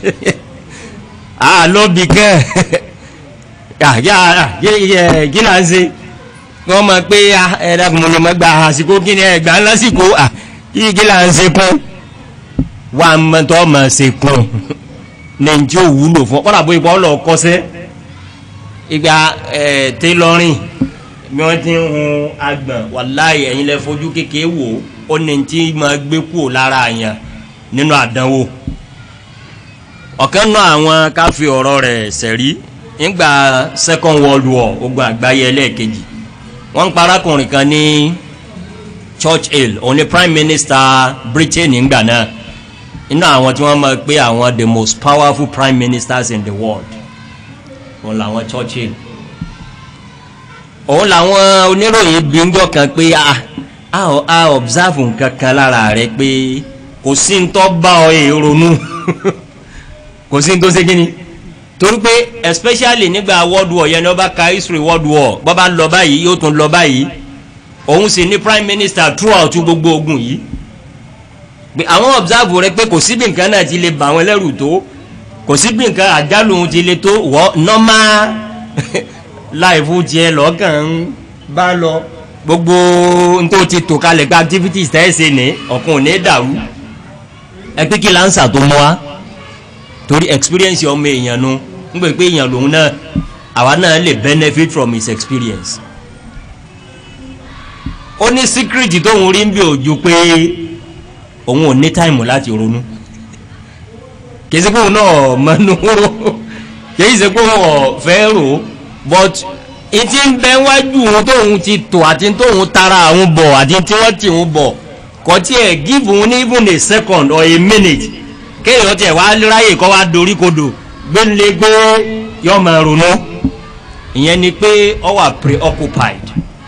lọ́bì kẹ́ kí là ń ṣe wọ́n mọ̀ pé ẹ̀dá mọ̀lẹ́ mọ́ gba àsìkò kí ni ẹ̀gbà lásìkò kí là ń ṣe kún wà mọ́tọ́ mọ̀ ṣe kún ní tí ó wúlò fún ọ́nà bó ipò ọlọ́ kọ́sẹ́ ìgbà tailoring bí wọ́n ti ń hun agbọ̀n wàláhì ẹ̀yin lẹ fojú kékeré wò ó ní tí máa gbé kúrò lára àyàn nínú àdánwò ọ̀kan náà àwọn káfí ọ̀rọ̀ rẹ̀ sẹ̀rí nígbà second world war ogun àgbáyé ẹlẹ́ẹ̀kejì wọ́n ń parákùnrin kan ní Churchill òun ni prime minister Britain nígbà náà inú àwọn tí wọ́n máa pé àwọn the most powerful prime ministers in the world òun làwọn Churchill òun làwọn oníròyìn bí ń jọ kan pé a observe nǹkan kan lára rẹ̀ pé kò sí ń tọ́ bá ọ èrònú kò sí ń tó ṣe kíni torí pé especially nígbà world war yẹn ní ọba ka history world war bọ́ bá lọ báyìí yóò tún lọ báyìí òun sì ní prime minister throughout gbogbo ogun yìí pé àwọn observe rẹ̀ pé kò síbi nǹkan náà ti lè bà wọ́n lẹ́rù tó kò síbi nǹkan àjálù ohun ti lè tó wọ́ normal life jẹ́ lọ́kàn ń bá lọ gbogbo tó ti tò kalẹ̀ gba activities tẹ́ẹ̀sẹ̀ ní ọ̀kan ò ní dàrú ẹgbẹ́ kí láǹsà tó mọ́ wá torí experience ọmọ èèyàn nu ń gbé pé èèyàn lòun náà àwa náà lè benefit from his experience. Ó ní secret tóun rí ń bí ojú pé òun ò ní time láti ronú kìí ṣe pé òun náà mọ́nú kìí ṣe pé òun fẹ́ rò but ìtí ń bẹ wájú òun tóun ti tò àti tóun tara àwọn bọ̀ àti tí wọ́n ti òun bọ̀ kò tí ẹ̀ give òun ní even a second or a minute kéèyàn tí ẹ̀ wá ráyè kọ́ wá dorí kodò gbẹ́nlé gbé yọ́ máa ronú ìyẹn ni pé ó wà preoccupied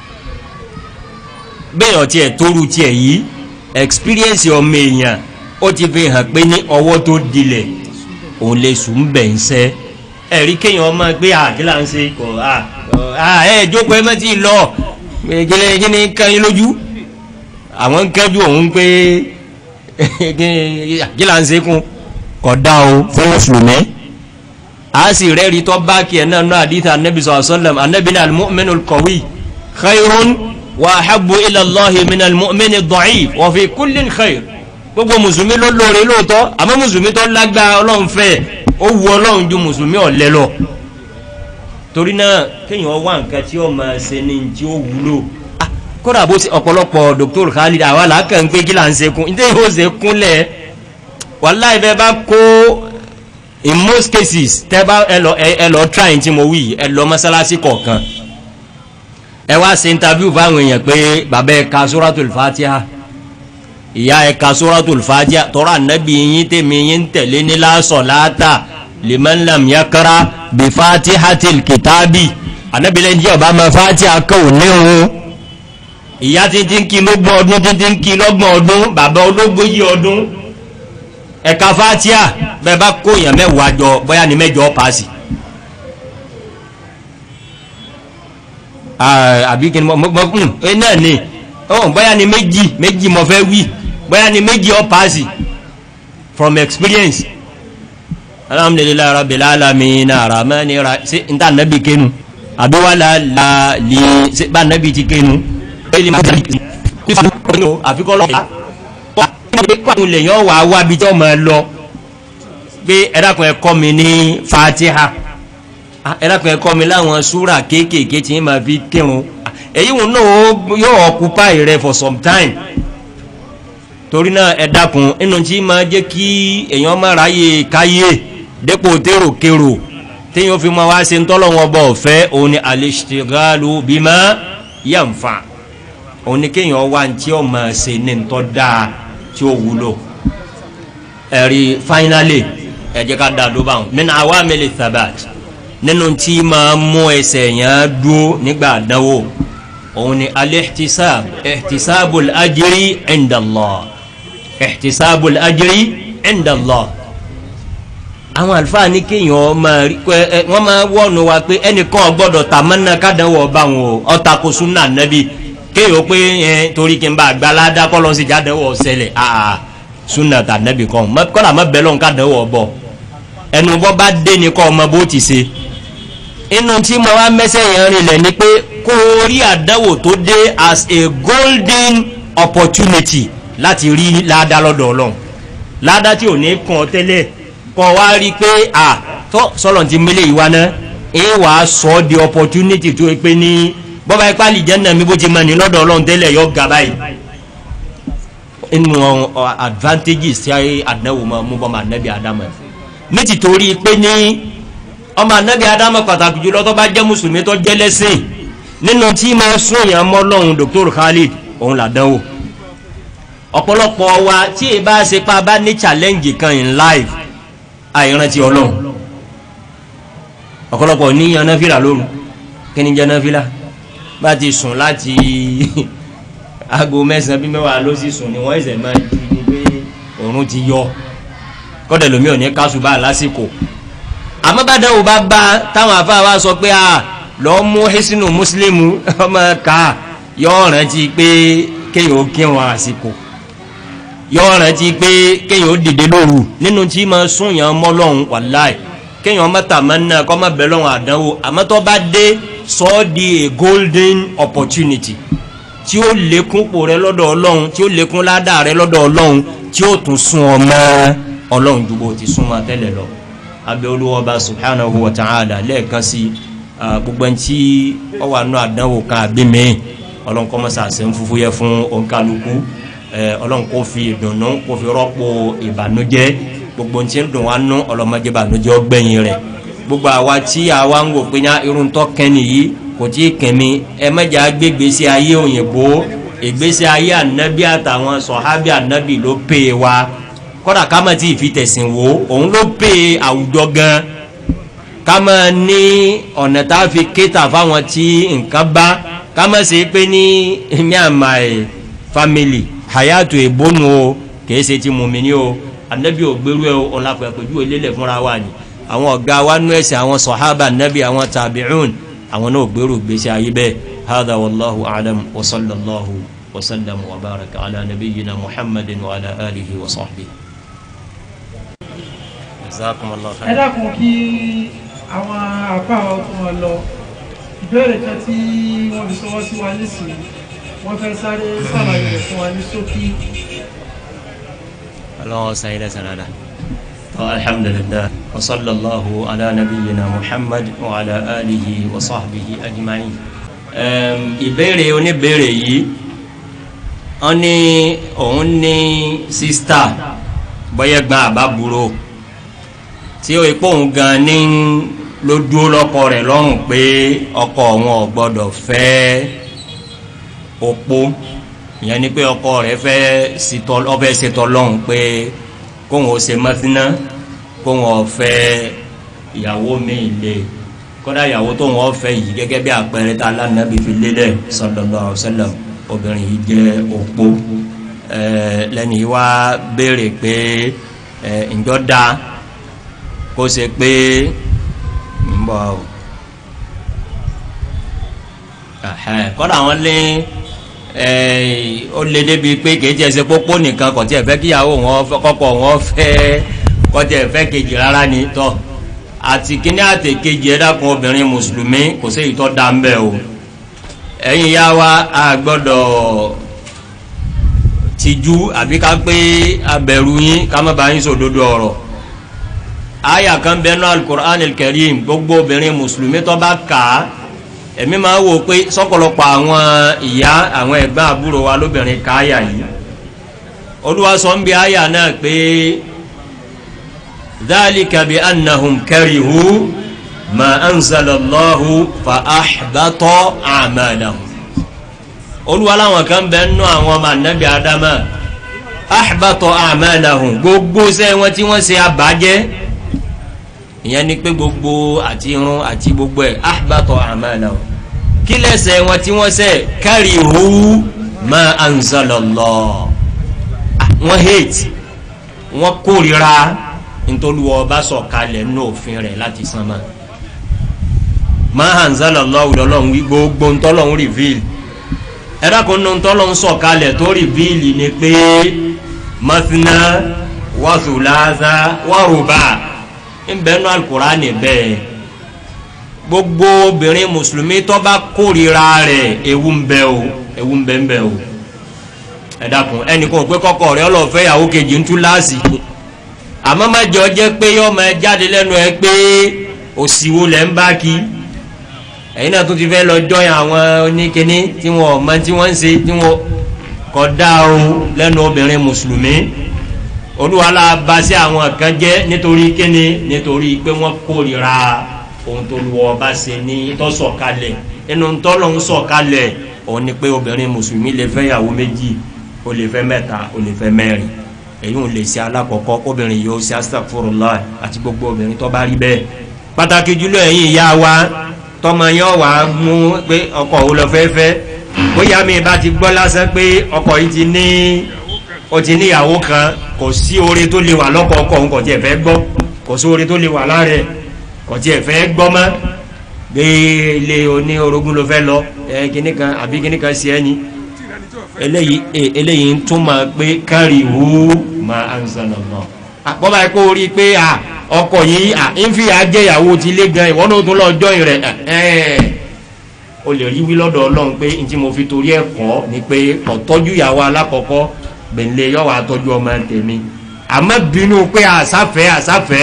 bẹ́ẹ̀ ọ̀tí ẹ̀ tóru tí ẹ̀ yìí experience ọmọ èèyàn ó ti fi hàn pé ní ọwọ́ tó dilẹ̀ òun lè sùn bẹ̀ ń sẹ́ ẹ̀rí kéèyàn ọmọ pé àkílà ń se kọ̀ jókòó ẹ mọ́ tí lọ gíní kẹ́yìn lójú àwọn kẹ́jú òun pé àkílà ń se kún kọ̀dá o fún mùsùlùmí a sì rẹ́rí tọ́ bá kí ẹ̀ náà náà àdíta annabi sallam annabi náà al-mu'minul qawi khayrun wa ahabbu ila Allahi min al-mu'min ad-da'if wa fi kullin khayr gbogbo mùsùlùmí ló lóore lóòótọ́ àmọ́ mùsùlùmí tó lágbára Ọlọ́run fẹ́ ó wu Ọlọ́run ju mùsùlùmí ọ̀lẹ lọ torí náà kéèyàn wá nǹkan tí ó máa ṣe ní tí ó wúlò kódà bó ọ̀pọ̀lọpọ̀ Dr. Khalid àwa làákàn pé kí là ń sekún ní tẹ́yìn ó ṣe kúnlẹ̀ wallahi bẹ́ẹ̀ bá kó in most cases tẹ́ bá ẹ lọ try tí mo wí ẹ lọ mọ́sálásí kọ̀ọ̀kan ẹ wá ṣe interview fáwọn èèyàn pé bàbá ẹ ka suratul Fatiha ìyá ẹ ka suratul Fatiha tọ́ra ànábì yín tèmi yín tẹ̀lé ní la salata liman lam yakra bi fatihatil kitabi ànábì lẹ́yìn jẹ́ ọba ma Fatiha kọ́ ò ní òun ìyá títí ń kí lọ́gbọ̀n ọdún títí ń kí lọ́gbọ̀n ọdún bàbá ológójì ọdún ẹ̀ka Fatiha bẹ́ẹ̀ bá kó èèyàn mẹ́wàá jọ bóyá ní mẹ́jọ paasi àbí kí ni náà ni bóyá ni méjì mo fẹ́ wí bóyá ni méjì ọ paasi from experience alhamdulillahi rabbil alamin arahmani sí n ta nabi kenu àbí wà láàlì sí bá nabi ti kenu àfikọ́ lọ́pàá kọ́ lè yọ́ wà wá bí tọ́ mọ̀ lọ pé ẹ̀dàkùn ẹ̀kọ́ mi ní Fatiha ẹ̀dàkùn ẹ̀kọ́ mi láwọn súrà kéékèèké tí yí ma fi kírun èyí wọn náà yóò occupy rẹ for some time torí náà ẹ̀dàkùn inú tí ma jẹ́ kí èyàn má ráyè káyé dépò tèrò tí yóò fi ma wá se ń tọ́lọ́wọ́ bọ̀ ọ̀fẹ́ òun ni al-ishtighalu bima yanfa òun ni kéèyàn wá tí ó ma se ní tọ́ dáa tí ó wúlò ẹ̀rí finally ẹ̀jẹ́ ká dáadó báhùn min awamil thabat nínú tí ma mú ẹsẹ̀ yẹn dúó nígbà àdánwò òun ni al-ihtisab ihtisabul ajri inda Allah ihtisabul ajri inda Allah àwọn alfáà ní kéèyàn wọ́n máa wọ́nu wa pé ẹnìkan gbọ́dọ̀ tàmánà kádánwò báwọn ọ̀tàkù súnà nẹ́bí kéèyàn pé torí kí n bá àgbàládá kọ́ lọ sí jádánwò ṣẹlẹ̀ súnà tà nẹ́bí kan kọ́lá mọ́ bẹ́lọ́n kádánwò bọ̀ ẹnu bọ́ bá dé ní kọ́ ọmọ bó ti ṣe inú tí mo wá mẹ́sẹ̀ yẹn rinlẹ̀ ni pé kó rí àdánwò tó dé as a golden opportunity láti rí ládá lọ́dọ̀ Ọlọ́run ládá tí ò ní kàn tẹ́lẹ̀ kọ́ wá rí pé tọ́ sọ́lọ̀ ti mẹ́lẹ̀ ìwá náà wà sọ the opportunity tó pé ní bọ́bá ipá lè jẹ́ náà mi bó ti mọ̀ ní lọ́dọ̀ Ọlọ́run tẹ́lẹ̀ yọ gà báyìí inú advantages tí àdánwò mú bọ́ ma nẹ́bí Ádámù ní ti torí pé ní ọmọ nẹ́bí Ádámù pàtàkì jùlọ tó bá jẹ́ mùsùlùmí tó jẹ́ lẹ́sìn nínú tí ma sún èèyàn mọ́ lọ́hun Dr. Khalid òun làdánwò ọ̀pọ̀lọpọ̀ wa tí è bá ṣe pa bá ní challenge kan in life àìrántí Ọlọ́run ọ̀pọ̀lọpọ̀ ní yanáfílà lóru kí ni yanáfílà bá ti sùn láti aago 9 bí mẹ́wàá ló sì sùn ni wọ́n ẹ̀sẹ̀ máa jí ní pé òòrùn ti yọ kọ́dẹ̀ lómi ò ní kásùbà lásìkò àmọ́ bá dáwò bá bá táwọn àfáà wá sọ pé lọ mú hẹ́sínú mùsùlùmù ọmọ ká yọ́ rántí pé kéyàn ó kírun àsìkò yọ́ rántí pé kéyàn ó dìde lóru nínú tí ma súnyàn mọ́lọ́hun wàláì kéyàn mọ́ta mọ́nà kọ́ mọ́ bẹ̀lọ́hun àdánwò àmọ́ tó bá dé sọ di a golden opportunity tí ó lékún pò rẹ lọ́dọ̀ Ọlọ́run tí ó lékún ládà rẹ lọ́dọ̀ Ọlọ́run tí ó tún sún ọmọ Ọlọ́run jùgbò ti súnmọ́ tẹ́lẹ̀ lọ abẹ́ Olúwa bá subhanahu wa ta'ala lẹ́ẹ̀kan sí gbogbo ẹni tí ọ wà nù àdánwò kan àbí mi ọlọ́run kó máa ṣàṣẹ ń fúfú yẹ fún òǹkàlùkù ọlọ́run kó fi ìdùnnú kó fi rọ́pò ìbànújẹ́ gbogbo tí ń dùn wá nú ọlọ́mọdé ìbànújẹ́ ọgbẹ̀yìn rẹ̀ gbogbo àwa tí àwa ń wò pé ní irun tó kẹ́ni yìí kò tí ì kẹ́mi ẹ mẹ́jà gbégbèsè ayé òyìnbó ìgbésí ayé ànábì àtàwọn sọ̀hábì ànábì ló pè é wa kọ́dà ká má tí ì fi tẹ̀sìn wò òun ló pè é àwùjọ gan ká má ní ọ̀nà tá a fi kéta fáwọn tí nǹkan bá ká má ṣe pé ní me and my family hayatu ìbónú o kìí ṣe ti mùmíní o ànábì ò gbérú ẹ o ọ̀la pẹ̀lú elélẹ̀ fúnra wa ni àwọn ọ̀gá wa nú ẹ̀sìn àwọn sọ̀hábà ànábì àwọn tàbíùn àwọn náà gbérú gbèsè ayé bẹ́ẹ̀ hádà wàlláhu a'lam wa sallallahu wa sallam wa baraka ala nabiyyina muhammadin wa ala alihi wa sahbihi. jazakumullahu khairan. ẹ dákun kí àwọn àpá ọtún wọn lọ ìbéèrè kan tí wọ́n fi sọwọ́ sí wa nísìnyí wọ́n fẹ́ sáré sàlàyé rẹ̀ fún wa ní ṣókí. Allah sayyidah sanada. Alhamdulillah wa sallallahu ala nabiyyina Muhammad wa ala alihi wa sahbihi ajma'in. Ìbéèrè oníbéèrè yìí wọ́n ní òun ní sísítà bọ́yẹ̀gbọ́n àbábúrò tí ó ipò òun gan ní ló dúró lọ́kọ rẹ̀ lọ́rùn pé ọkọ òun ò gbọ́dọ̀ fẹ́ opó ìyẹn ni pé ọkọ rẹ̀ fẹ́ ṣètò lọ́hùn pé kóhun ó ṣe mọ́síná kóhun ó fẹ́ ìyàwó míì lé kódà ìyàwó tóhun ó fẹ́ yìí gẹ́gẹ́ bí àpẹẹrẹ tá Ànábì fi lélẹ̀ sallallahu alaihi wasallam obìnrin yìí jẹ́ opó lẹ́ni wá béèrè pé ǹjọ́ dá kó ṣe pé ń bọ̀ kódà wọn lé ó lé débi pé kìí jẹ́ ṣe pópó nìkan kò tí ẹ̀ fẹ́ kíyàwó wọn kọ́kọ́ wọn fẹ́ kò tí ẹ̀ fẹ́ kejì rárá ni tọ́ àti kíní àti kejì ẹ̀ dákun obìnrin mùsùlùmí kò sí ìtọ́ dá ń bẹ̀ o ẹ̀yin yá wa a gbọ́dọ̀ tijú àbí ká pé abẹ̀rù yín ká má bá yín sòdodo ọ̀rọ̀ àyà kan bẹ́ẹ̀ náà al-Qur'an al-Karim gbogbo obìnrin mùsùlùmí tó bá kà á èmi máa wò pé sọ́kọ̀lọpọ̀ àwọn ìyá àwọn ẹ̀gbọ́n àbúrò wa lóbìnrin ká àyà yìí Olúwa sọ ń bí àyà náà pé dhalika bi annahum karihu ma anzalallahu fa ahbata a'malahum Olúwa láwọn kan bẹ́ẹ̀ nú àwọn ọmọ Ànábì Ádámà ahbata a'malahum gbogbo ṣẹ́ wọn tí wọ́n ṣe àbájẹ́ ìyẹn ni pé gbogbo àti irun àti gbogbo ẹ̀ ahbata a'malahum kí lẹ́sẹ̀ wọn tí wọ́n ṣe karihu ma anzalallah wọ́n hate wọ́n kórìíra ntọ́lúwọ́ bá sọ kalẹ̀ ní òfin rẹ̀ láti sánmà ma anzalallah lọ́lọ́run wí gbogbo ntọ́lọ́run reveal ẹ̀dàkùn ní ntọ́lọ́run sọ kalẹ̀ tó reveal ni pé mathna wa thulatha wa ruba' nbẹnu alukurani bẹ́ẹ̀ gbogbo obìnrin mùsùlùmí tó bá kórìíra rẹ̀ ewu ń bẹ o ẹ dákun ẹnìkan pé kọ́kọ́ rẹ̀ ọlọ́fẹ́ ìyàwó kejì ń tú láàsì àmọ́ mẹ́jọ jẹ́ pé ọmọ ẹ jáde lẹ́nu ẹ pé òsìwò lẹ́ ń bá kí ẹ̀yin náà tún ti fẹ́ lọ jọyìn àwọn oníkíní tí wọ́n mọ tí wọ́n ń ṣe tí wọ́n kọ́ dá o lẹ́nu obìnrin mùsùlùmí olúwalá bá sí àwọn kan jẹ́ nítorí kíni nítorí pé wọ́n kórìíra ohun tó lu ọba ṣe ní tọ́sọ̀kalẹ̀ inú tọ́lọ̀ ń sọ̀kalẹ̀ òun ni pé obìnrin mùsùlùmí lè fẹ́ ìyàwó méjì ó lè fẹ́ mẹ́ta ó lè fẹ́ mẹ́rin èyí ò lè ṣe alákọ̀ọ́kọ́ obìnrin yóò ṣe astaghfirullah àti gbogbo obìnrin tó bá rí bẹ́ẹ̀ pàtàkì jùlọ ẹ̀yin ìyá wa tọmọ yẹn wà á mú pé ọkọ òun lọ fẹ́fẹ́ bóyá mi bá ti gbọ́ lásán pé ọkọ yìí ti níyàwó kan kò sí oore tó lè wà lọ́kọ̀ ọkọ òun kò tiẹ̀ fẹ́ gbọ́ kò sí oore tó lè wà lára ẹ̀ kò tiẹ̀ fẹ́ gbọ́ mọ́ gbé ilé oní orogún ló fẹ́ lọ kíní kan àbí kíní kan sí ẹni eléyìí ń túmọ̀ pé karihu ma anzalallah àpọ́bá ẹ̀ kó rí pé ọkọ yìí ń fi àjẹyàwó ti lé gan ìwọ́n náà tún lọ jọyìn rẹ̀ o lè rí wí lọ́dọ̀ Ọlọ́run pé n tí mo fi torí ẹ̀ kọ́ ni pé ọ̀tọ́jú ìyàwó alákọ̀ọ́kọ́ gbẹ̀lẹ̀ yọ wà tọ́jú ọmọ tèmi àmọ́ bínú pé àsáfẹ́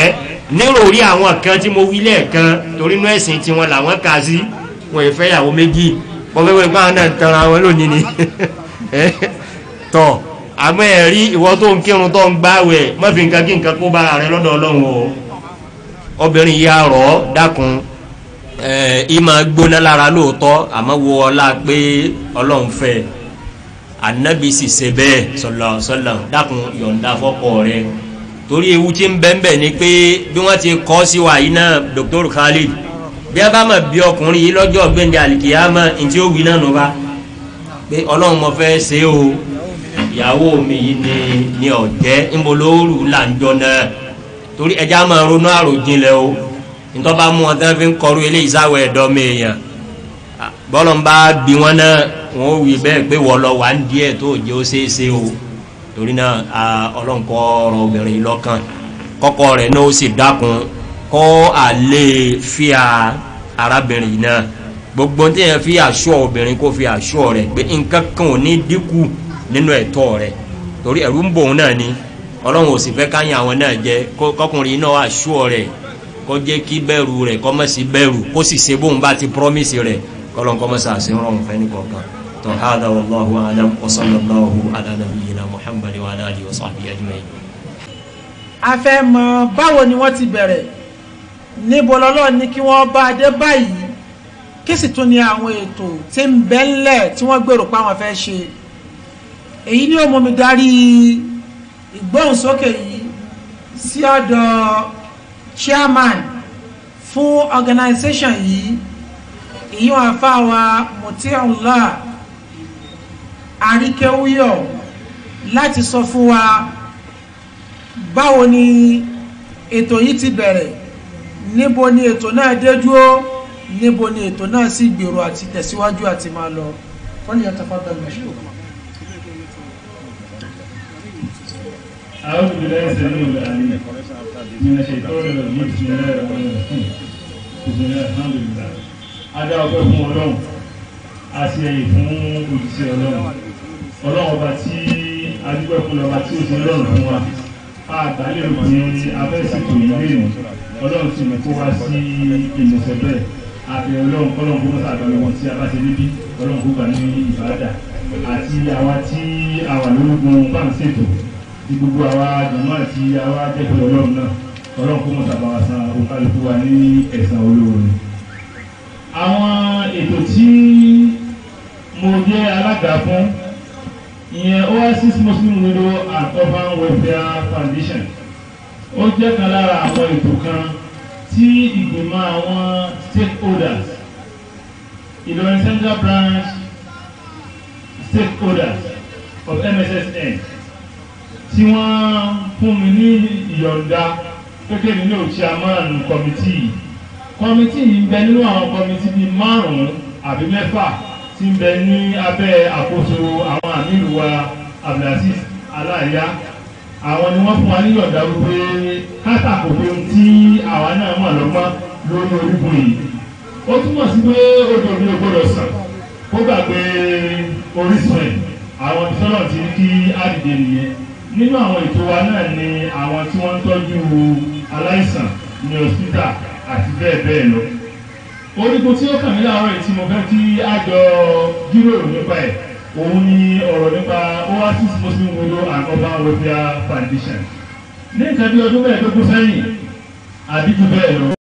nírò rí àwọn kan tí mo wí lẹ́ẹ̀kan torí inú ẹ̀sìn tí wọn làwọn kà sí wọn ì fẹ́ ìyàwó méjì pọ̀fẹ́fẹ́ ìpáwọn náà tanra wọn lónìí ni tọ́ àmọ́ ẹ̀rí ìwọ tó ń kírun tó ń gbáwẹ̀ má fi nǹkan kí nǹkan kó bára rẹ lọ́dọ̀ ọlọ́run o obìnrin yìí àrọ̀ dákun ìmọ̀ gbóná lára lóòótọ́ àmọ́ wo ọlá pé ọlọ́run fẹ́ anabi sì ṣe bẹ́ẹ̀ sọlọ dákun yọ̀ǹda fọ́kọ rẹ torí ewu tí ń bẹ́ẹ̀ ni pé bí wọ́n ti kọ́ sí wa yìí náà Dr. Khalid bí a bá mọ̀ bí ọkùnrin yìí lọ́jọ́ ọ̀gbẹ́ni alikiyama ntí ó wí náà nù bá pé ọlọ́run mo fẹ́ ṣe o ìyàwó mi yìí ni ọ̀jẹ́ ńbolóoru là ń jọ náà torí ẹja máa ronú àròjinlẹ̀ o nítorí bá mú wọn tán fi ń kọrú eléyìí sáwọ ẹ̀dọ́ mi èèyàn bọ́lọ̀ ń bá bí wọn náà wọn ò wí bẹ́ẹ̀ pé wọ́n lọ wà ń díẹ̀ tó jẹ́ ó ṣeé ṣe o torí náà ọlọ́run kọ́ ọ̀rọ̀ obìnrin lọ́kàn kọ́kọ́ rẹ̀ náà ó sì dákun kọ́ àlè fíà arábìnrin náà gbogbo tí yẹn fi àṣọ obìnrin kó fi àṣọ rẹ̀ pé nǹkan kan ò ní dínkù nínú ẹ̀tọ́ rẹ̀ torí ẹ̀rú ń bò òun náà ni ọlọ́run ò sì fẹ́ káyàn àwọn náà jẹ kọkùnrin náà àṣọ rẹ̀ kó jẹ́ kí bẹ̀rù rẹ̀ kó má sí bẹ̀rù kó sì ṣe bóun bá ti promise rẹ̀ kọ́lọ́n kó má sàṣẹ rọrùn fẹ́ ní kọ̀ọ̀kan tó hádà wallahu a'lam wa sallallahu ala nabiyyina Muhammad wa ala alihi wa sahbihi ajma'in. a fẹ́ mọ̀ báwo ni wọ́n ti bẹ̀rẹ̀ níbo lọ́lọ́ ní kí wọ́n bá dé báyìí kí sì tún ní àwọn ètò tí ń bẹ ńlẹ̀ tí wọ́n gbèrò pé àwọn fẹ́ ṣe èyí ni ó mú mi darí ìgbóhùnsókè yìí sí ọ̀dọ̀ chairman fún organization yìí ìyún àfáwà Mutiullah Àríkéwúyọ̀ láti sọ fún wa báwo ni ètò yìí ti bẹ̀rẹ̀ níbo ni ètò náà dé dúró níbo ni ètò náà sì gbèrò àti tẹ̀síwájú àti máa lọ fọ́nì yatafaddal mashkura. أعوذ بالله السميع العليم من الشيطان الرجيم بسم الله الرحمن الرحيم بسم الله الحمد لله adá ọpẹ́ fún Ọlọ́run a sì ẹ̀yìn fún òjíṣẹ́ Ọlọ́run ọba tí adúgbò fún ọba tí ó ti rọrùn fún wa àgbálẹ̀ òkè abẹ́sìkò ìlú Ọlọ́run sì ní kó wá sí ìmọ̀sẹ̀ bẹ́ẹ̀ àbẹ̀ Ọlọ́run kọ́lọ́run kó mọ́sà àgbàlẹ̀ wọn tí a bá ṣe níbí Ọlọ́run kó gbà ní ìbádà àti àwa tí àwà lórúkún fáǹsètò tí gbogbo àwa jọmọ́ àti àwa jẹ́pẹ̀ Ọlọ́run náà Ọlọ́run kó mọ́sà bá wa san òkàlùkù wa ní ẹ̀san olóore. Àwọn ètò tí mo jẹ́ alága fún ìyẹn Oasis Muslim Widow and Orphan Welfare Foundation ó jẹ́ kan lára àwọn ètò kan tí ìgbìmọ̀ àwọn stakeholders Ìlọrin Central Branch stakeholders of MSSN tí wọ́n fún mi ní ìyọ̀ǹda kékeré nínú chairman kọ́mítì yìí ń bẹ nínú àwọn kọ́mítì bíi 5 àbí 6 tí ń bẹ ní abẹ́ àkóso àwọn àmìlú wa Abdulaziz Aláàyá àwọn ni wọ́n fún wa níyọ̀ǹda wípé kátàkóso tí àwa náà mọ̀ lọ́gbọ́n lórí orígun yìí ó túmọ̀ sí pé odò mi ò gbọ́dọ̀ sàn kó gbàgbé orísun ẹ̀ àwọn ìṣọ́nà ti ní kí á dìde nìyẹn nínú àwọn ètò wa náà ni àwọn tí wọ́n ń tọ́jú aláìsàn ní hospital àti bẹ́ẹ̀ bẹ́ẹ̀ lọ. Orígun tí ó kàn mí láàárọ̀ yìí tí mo fẹ́ kí á jọ jíròrò nípa ẹ̀ òun ni ọ̀rọ̀ nípa Oasis Muslim Widow and Orphan Welfare Foundation. Ní nǹkan bí ọdún mẹ́ẹ̀ẹ́dógún sẹ́yìn àbí jù bẹ́ẹ̀ lọ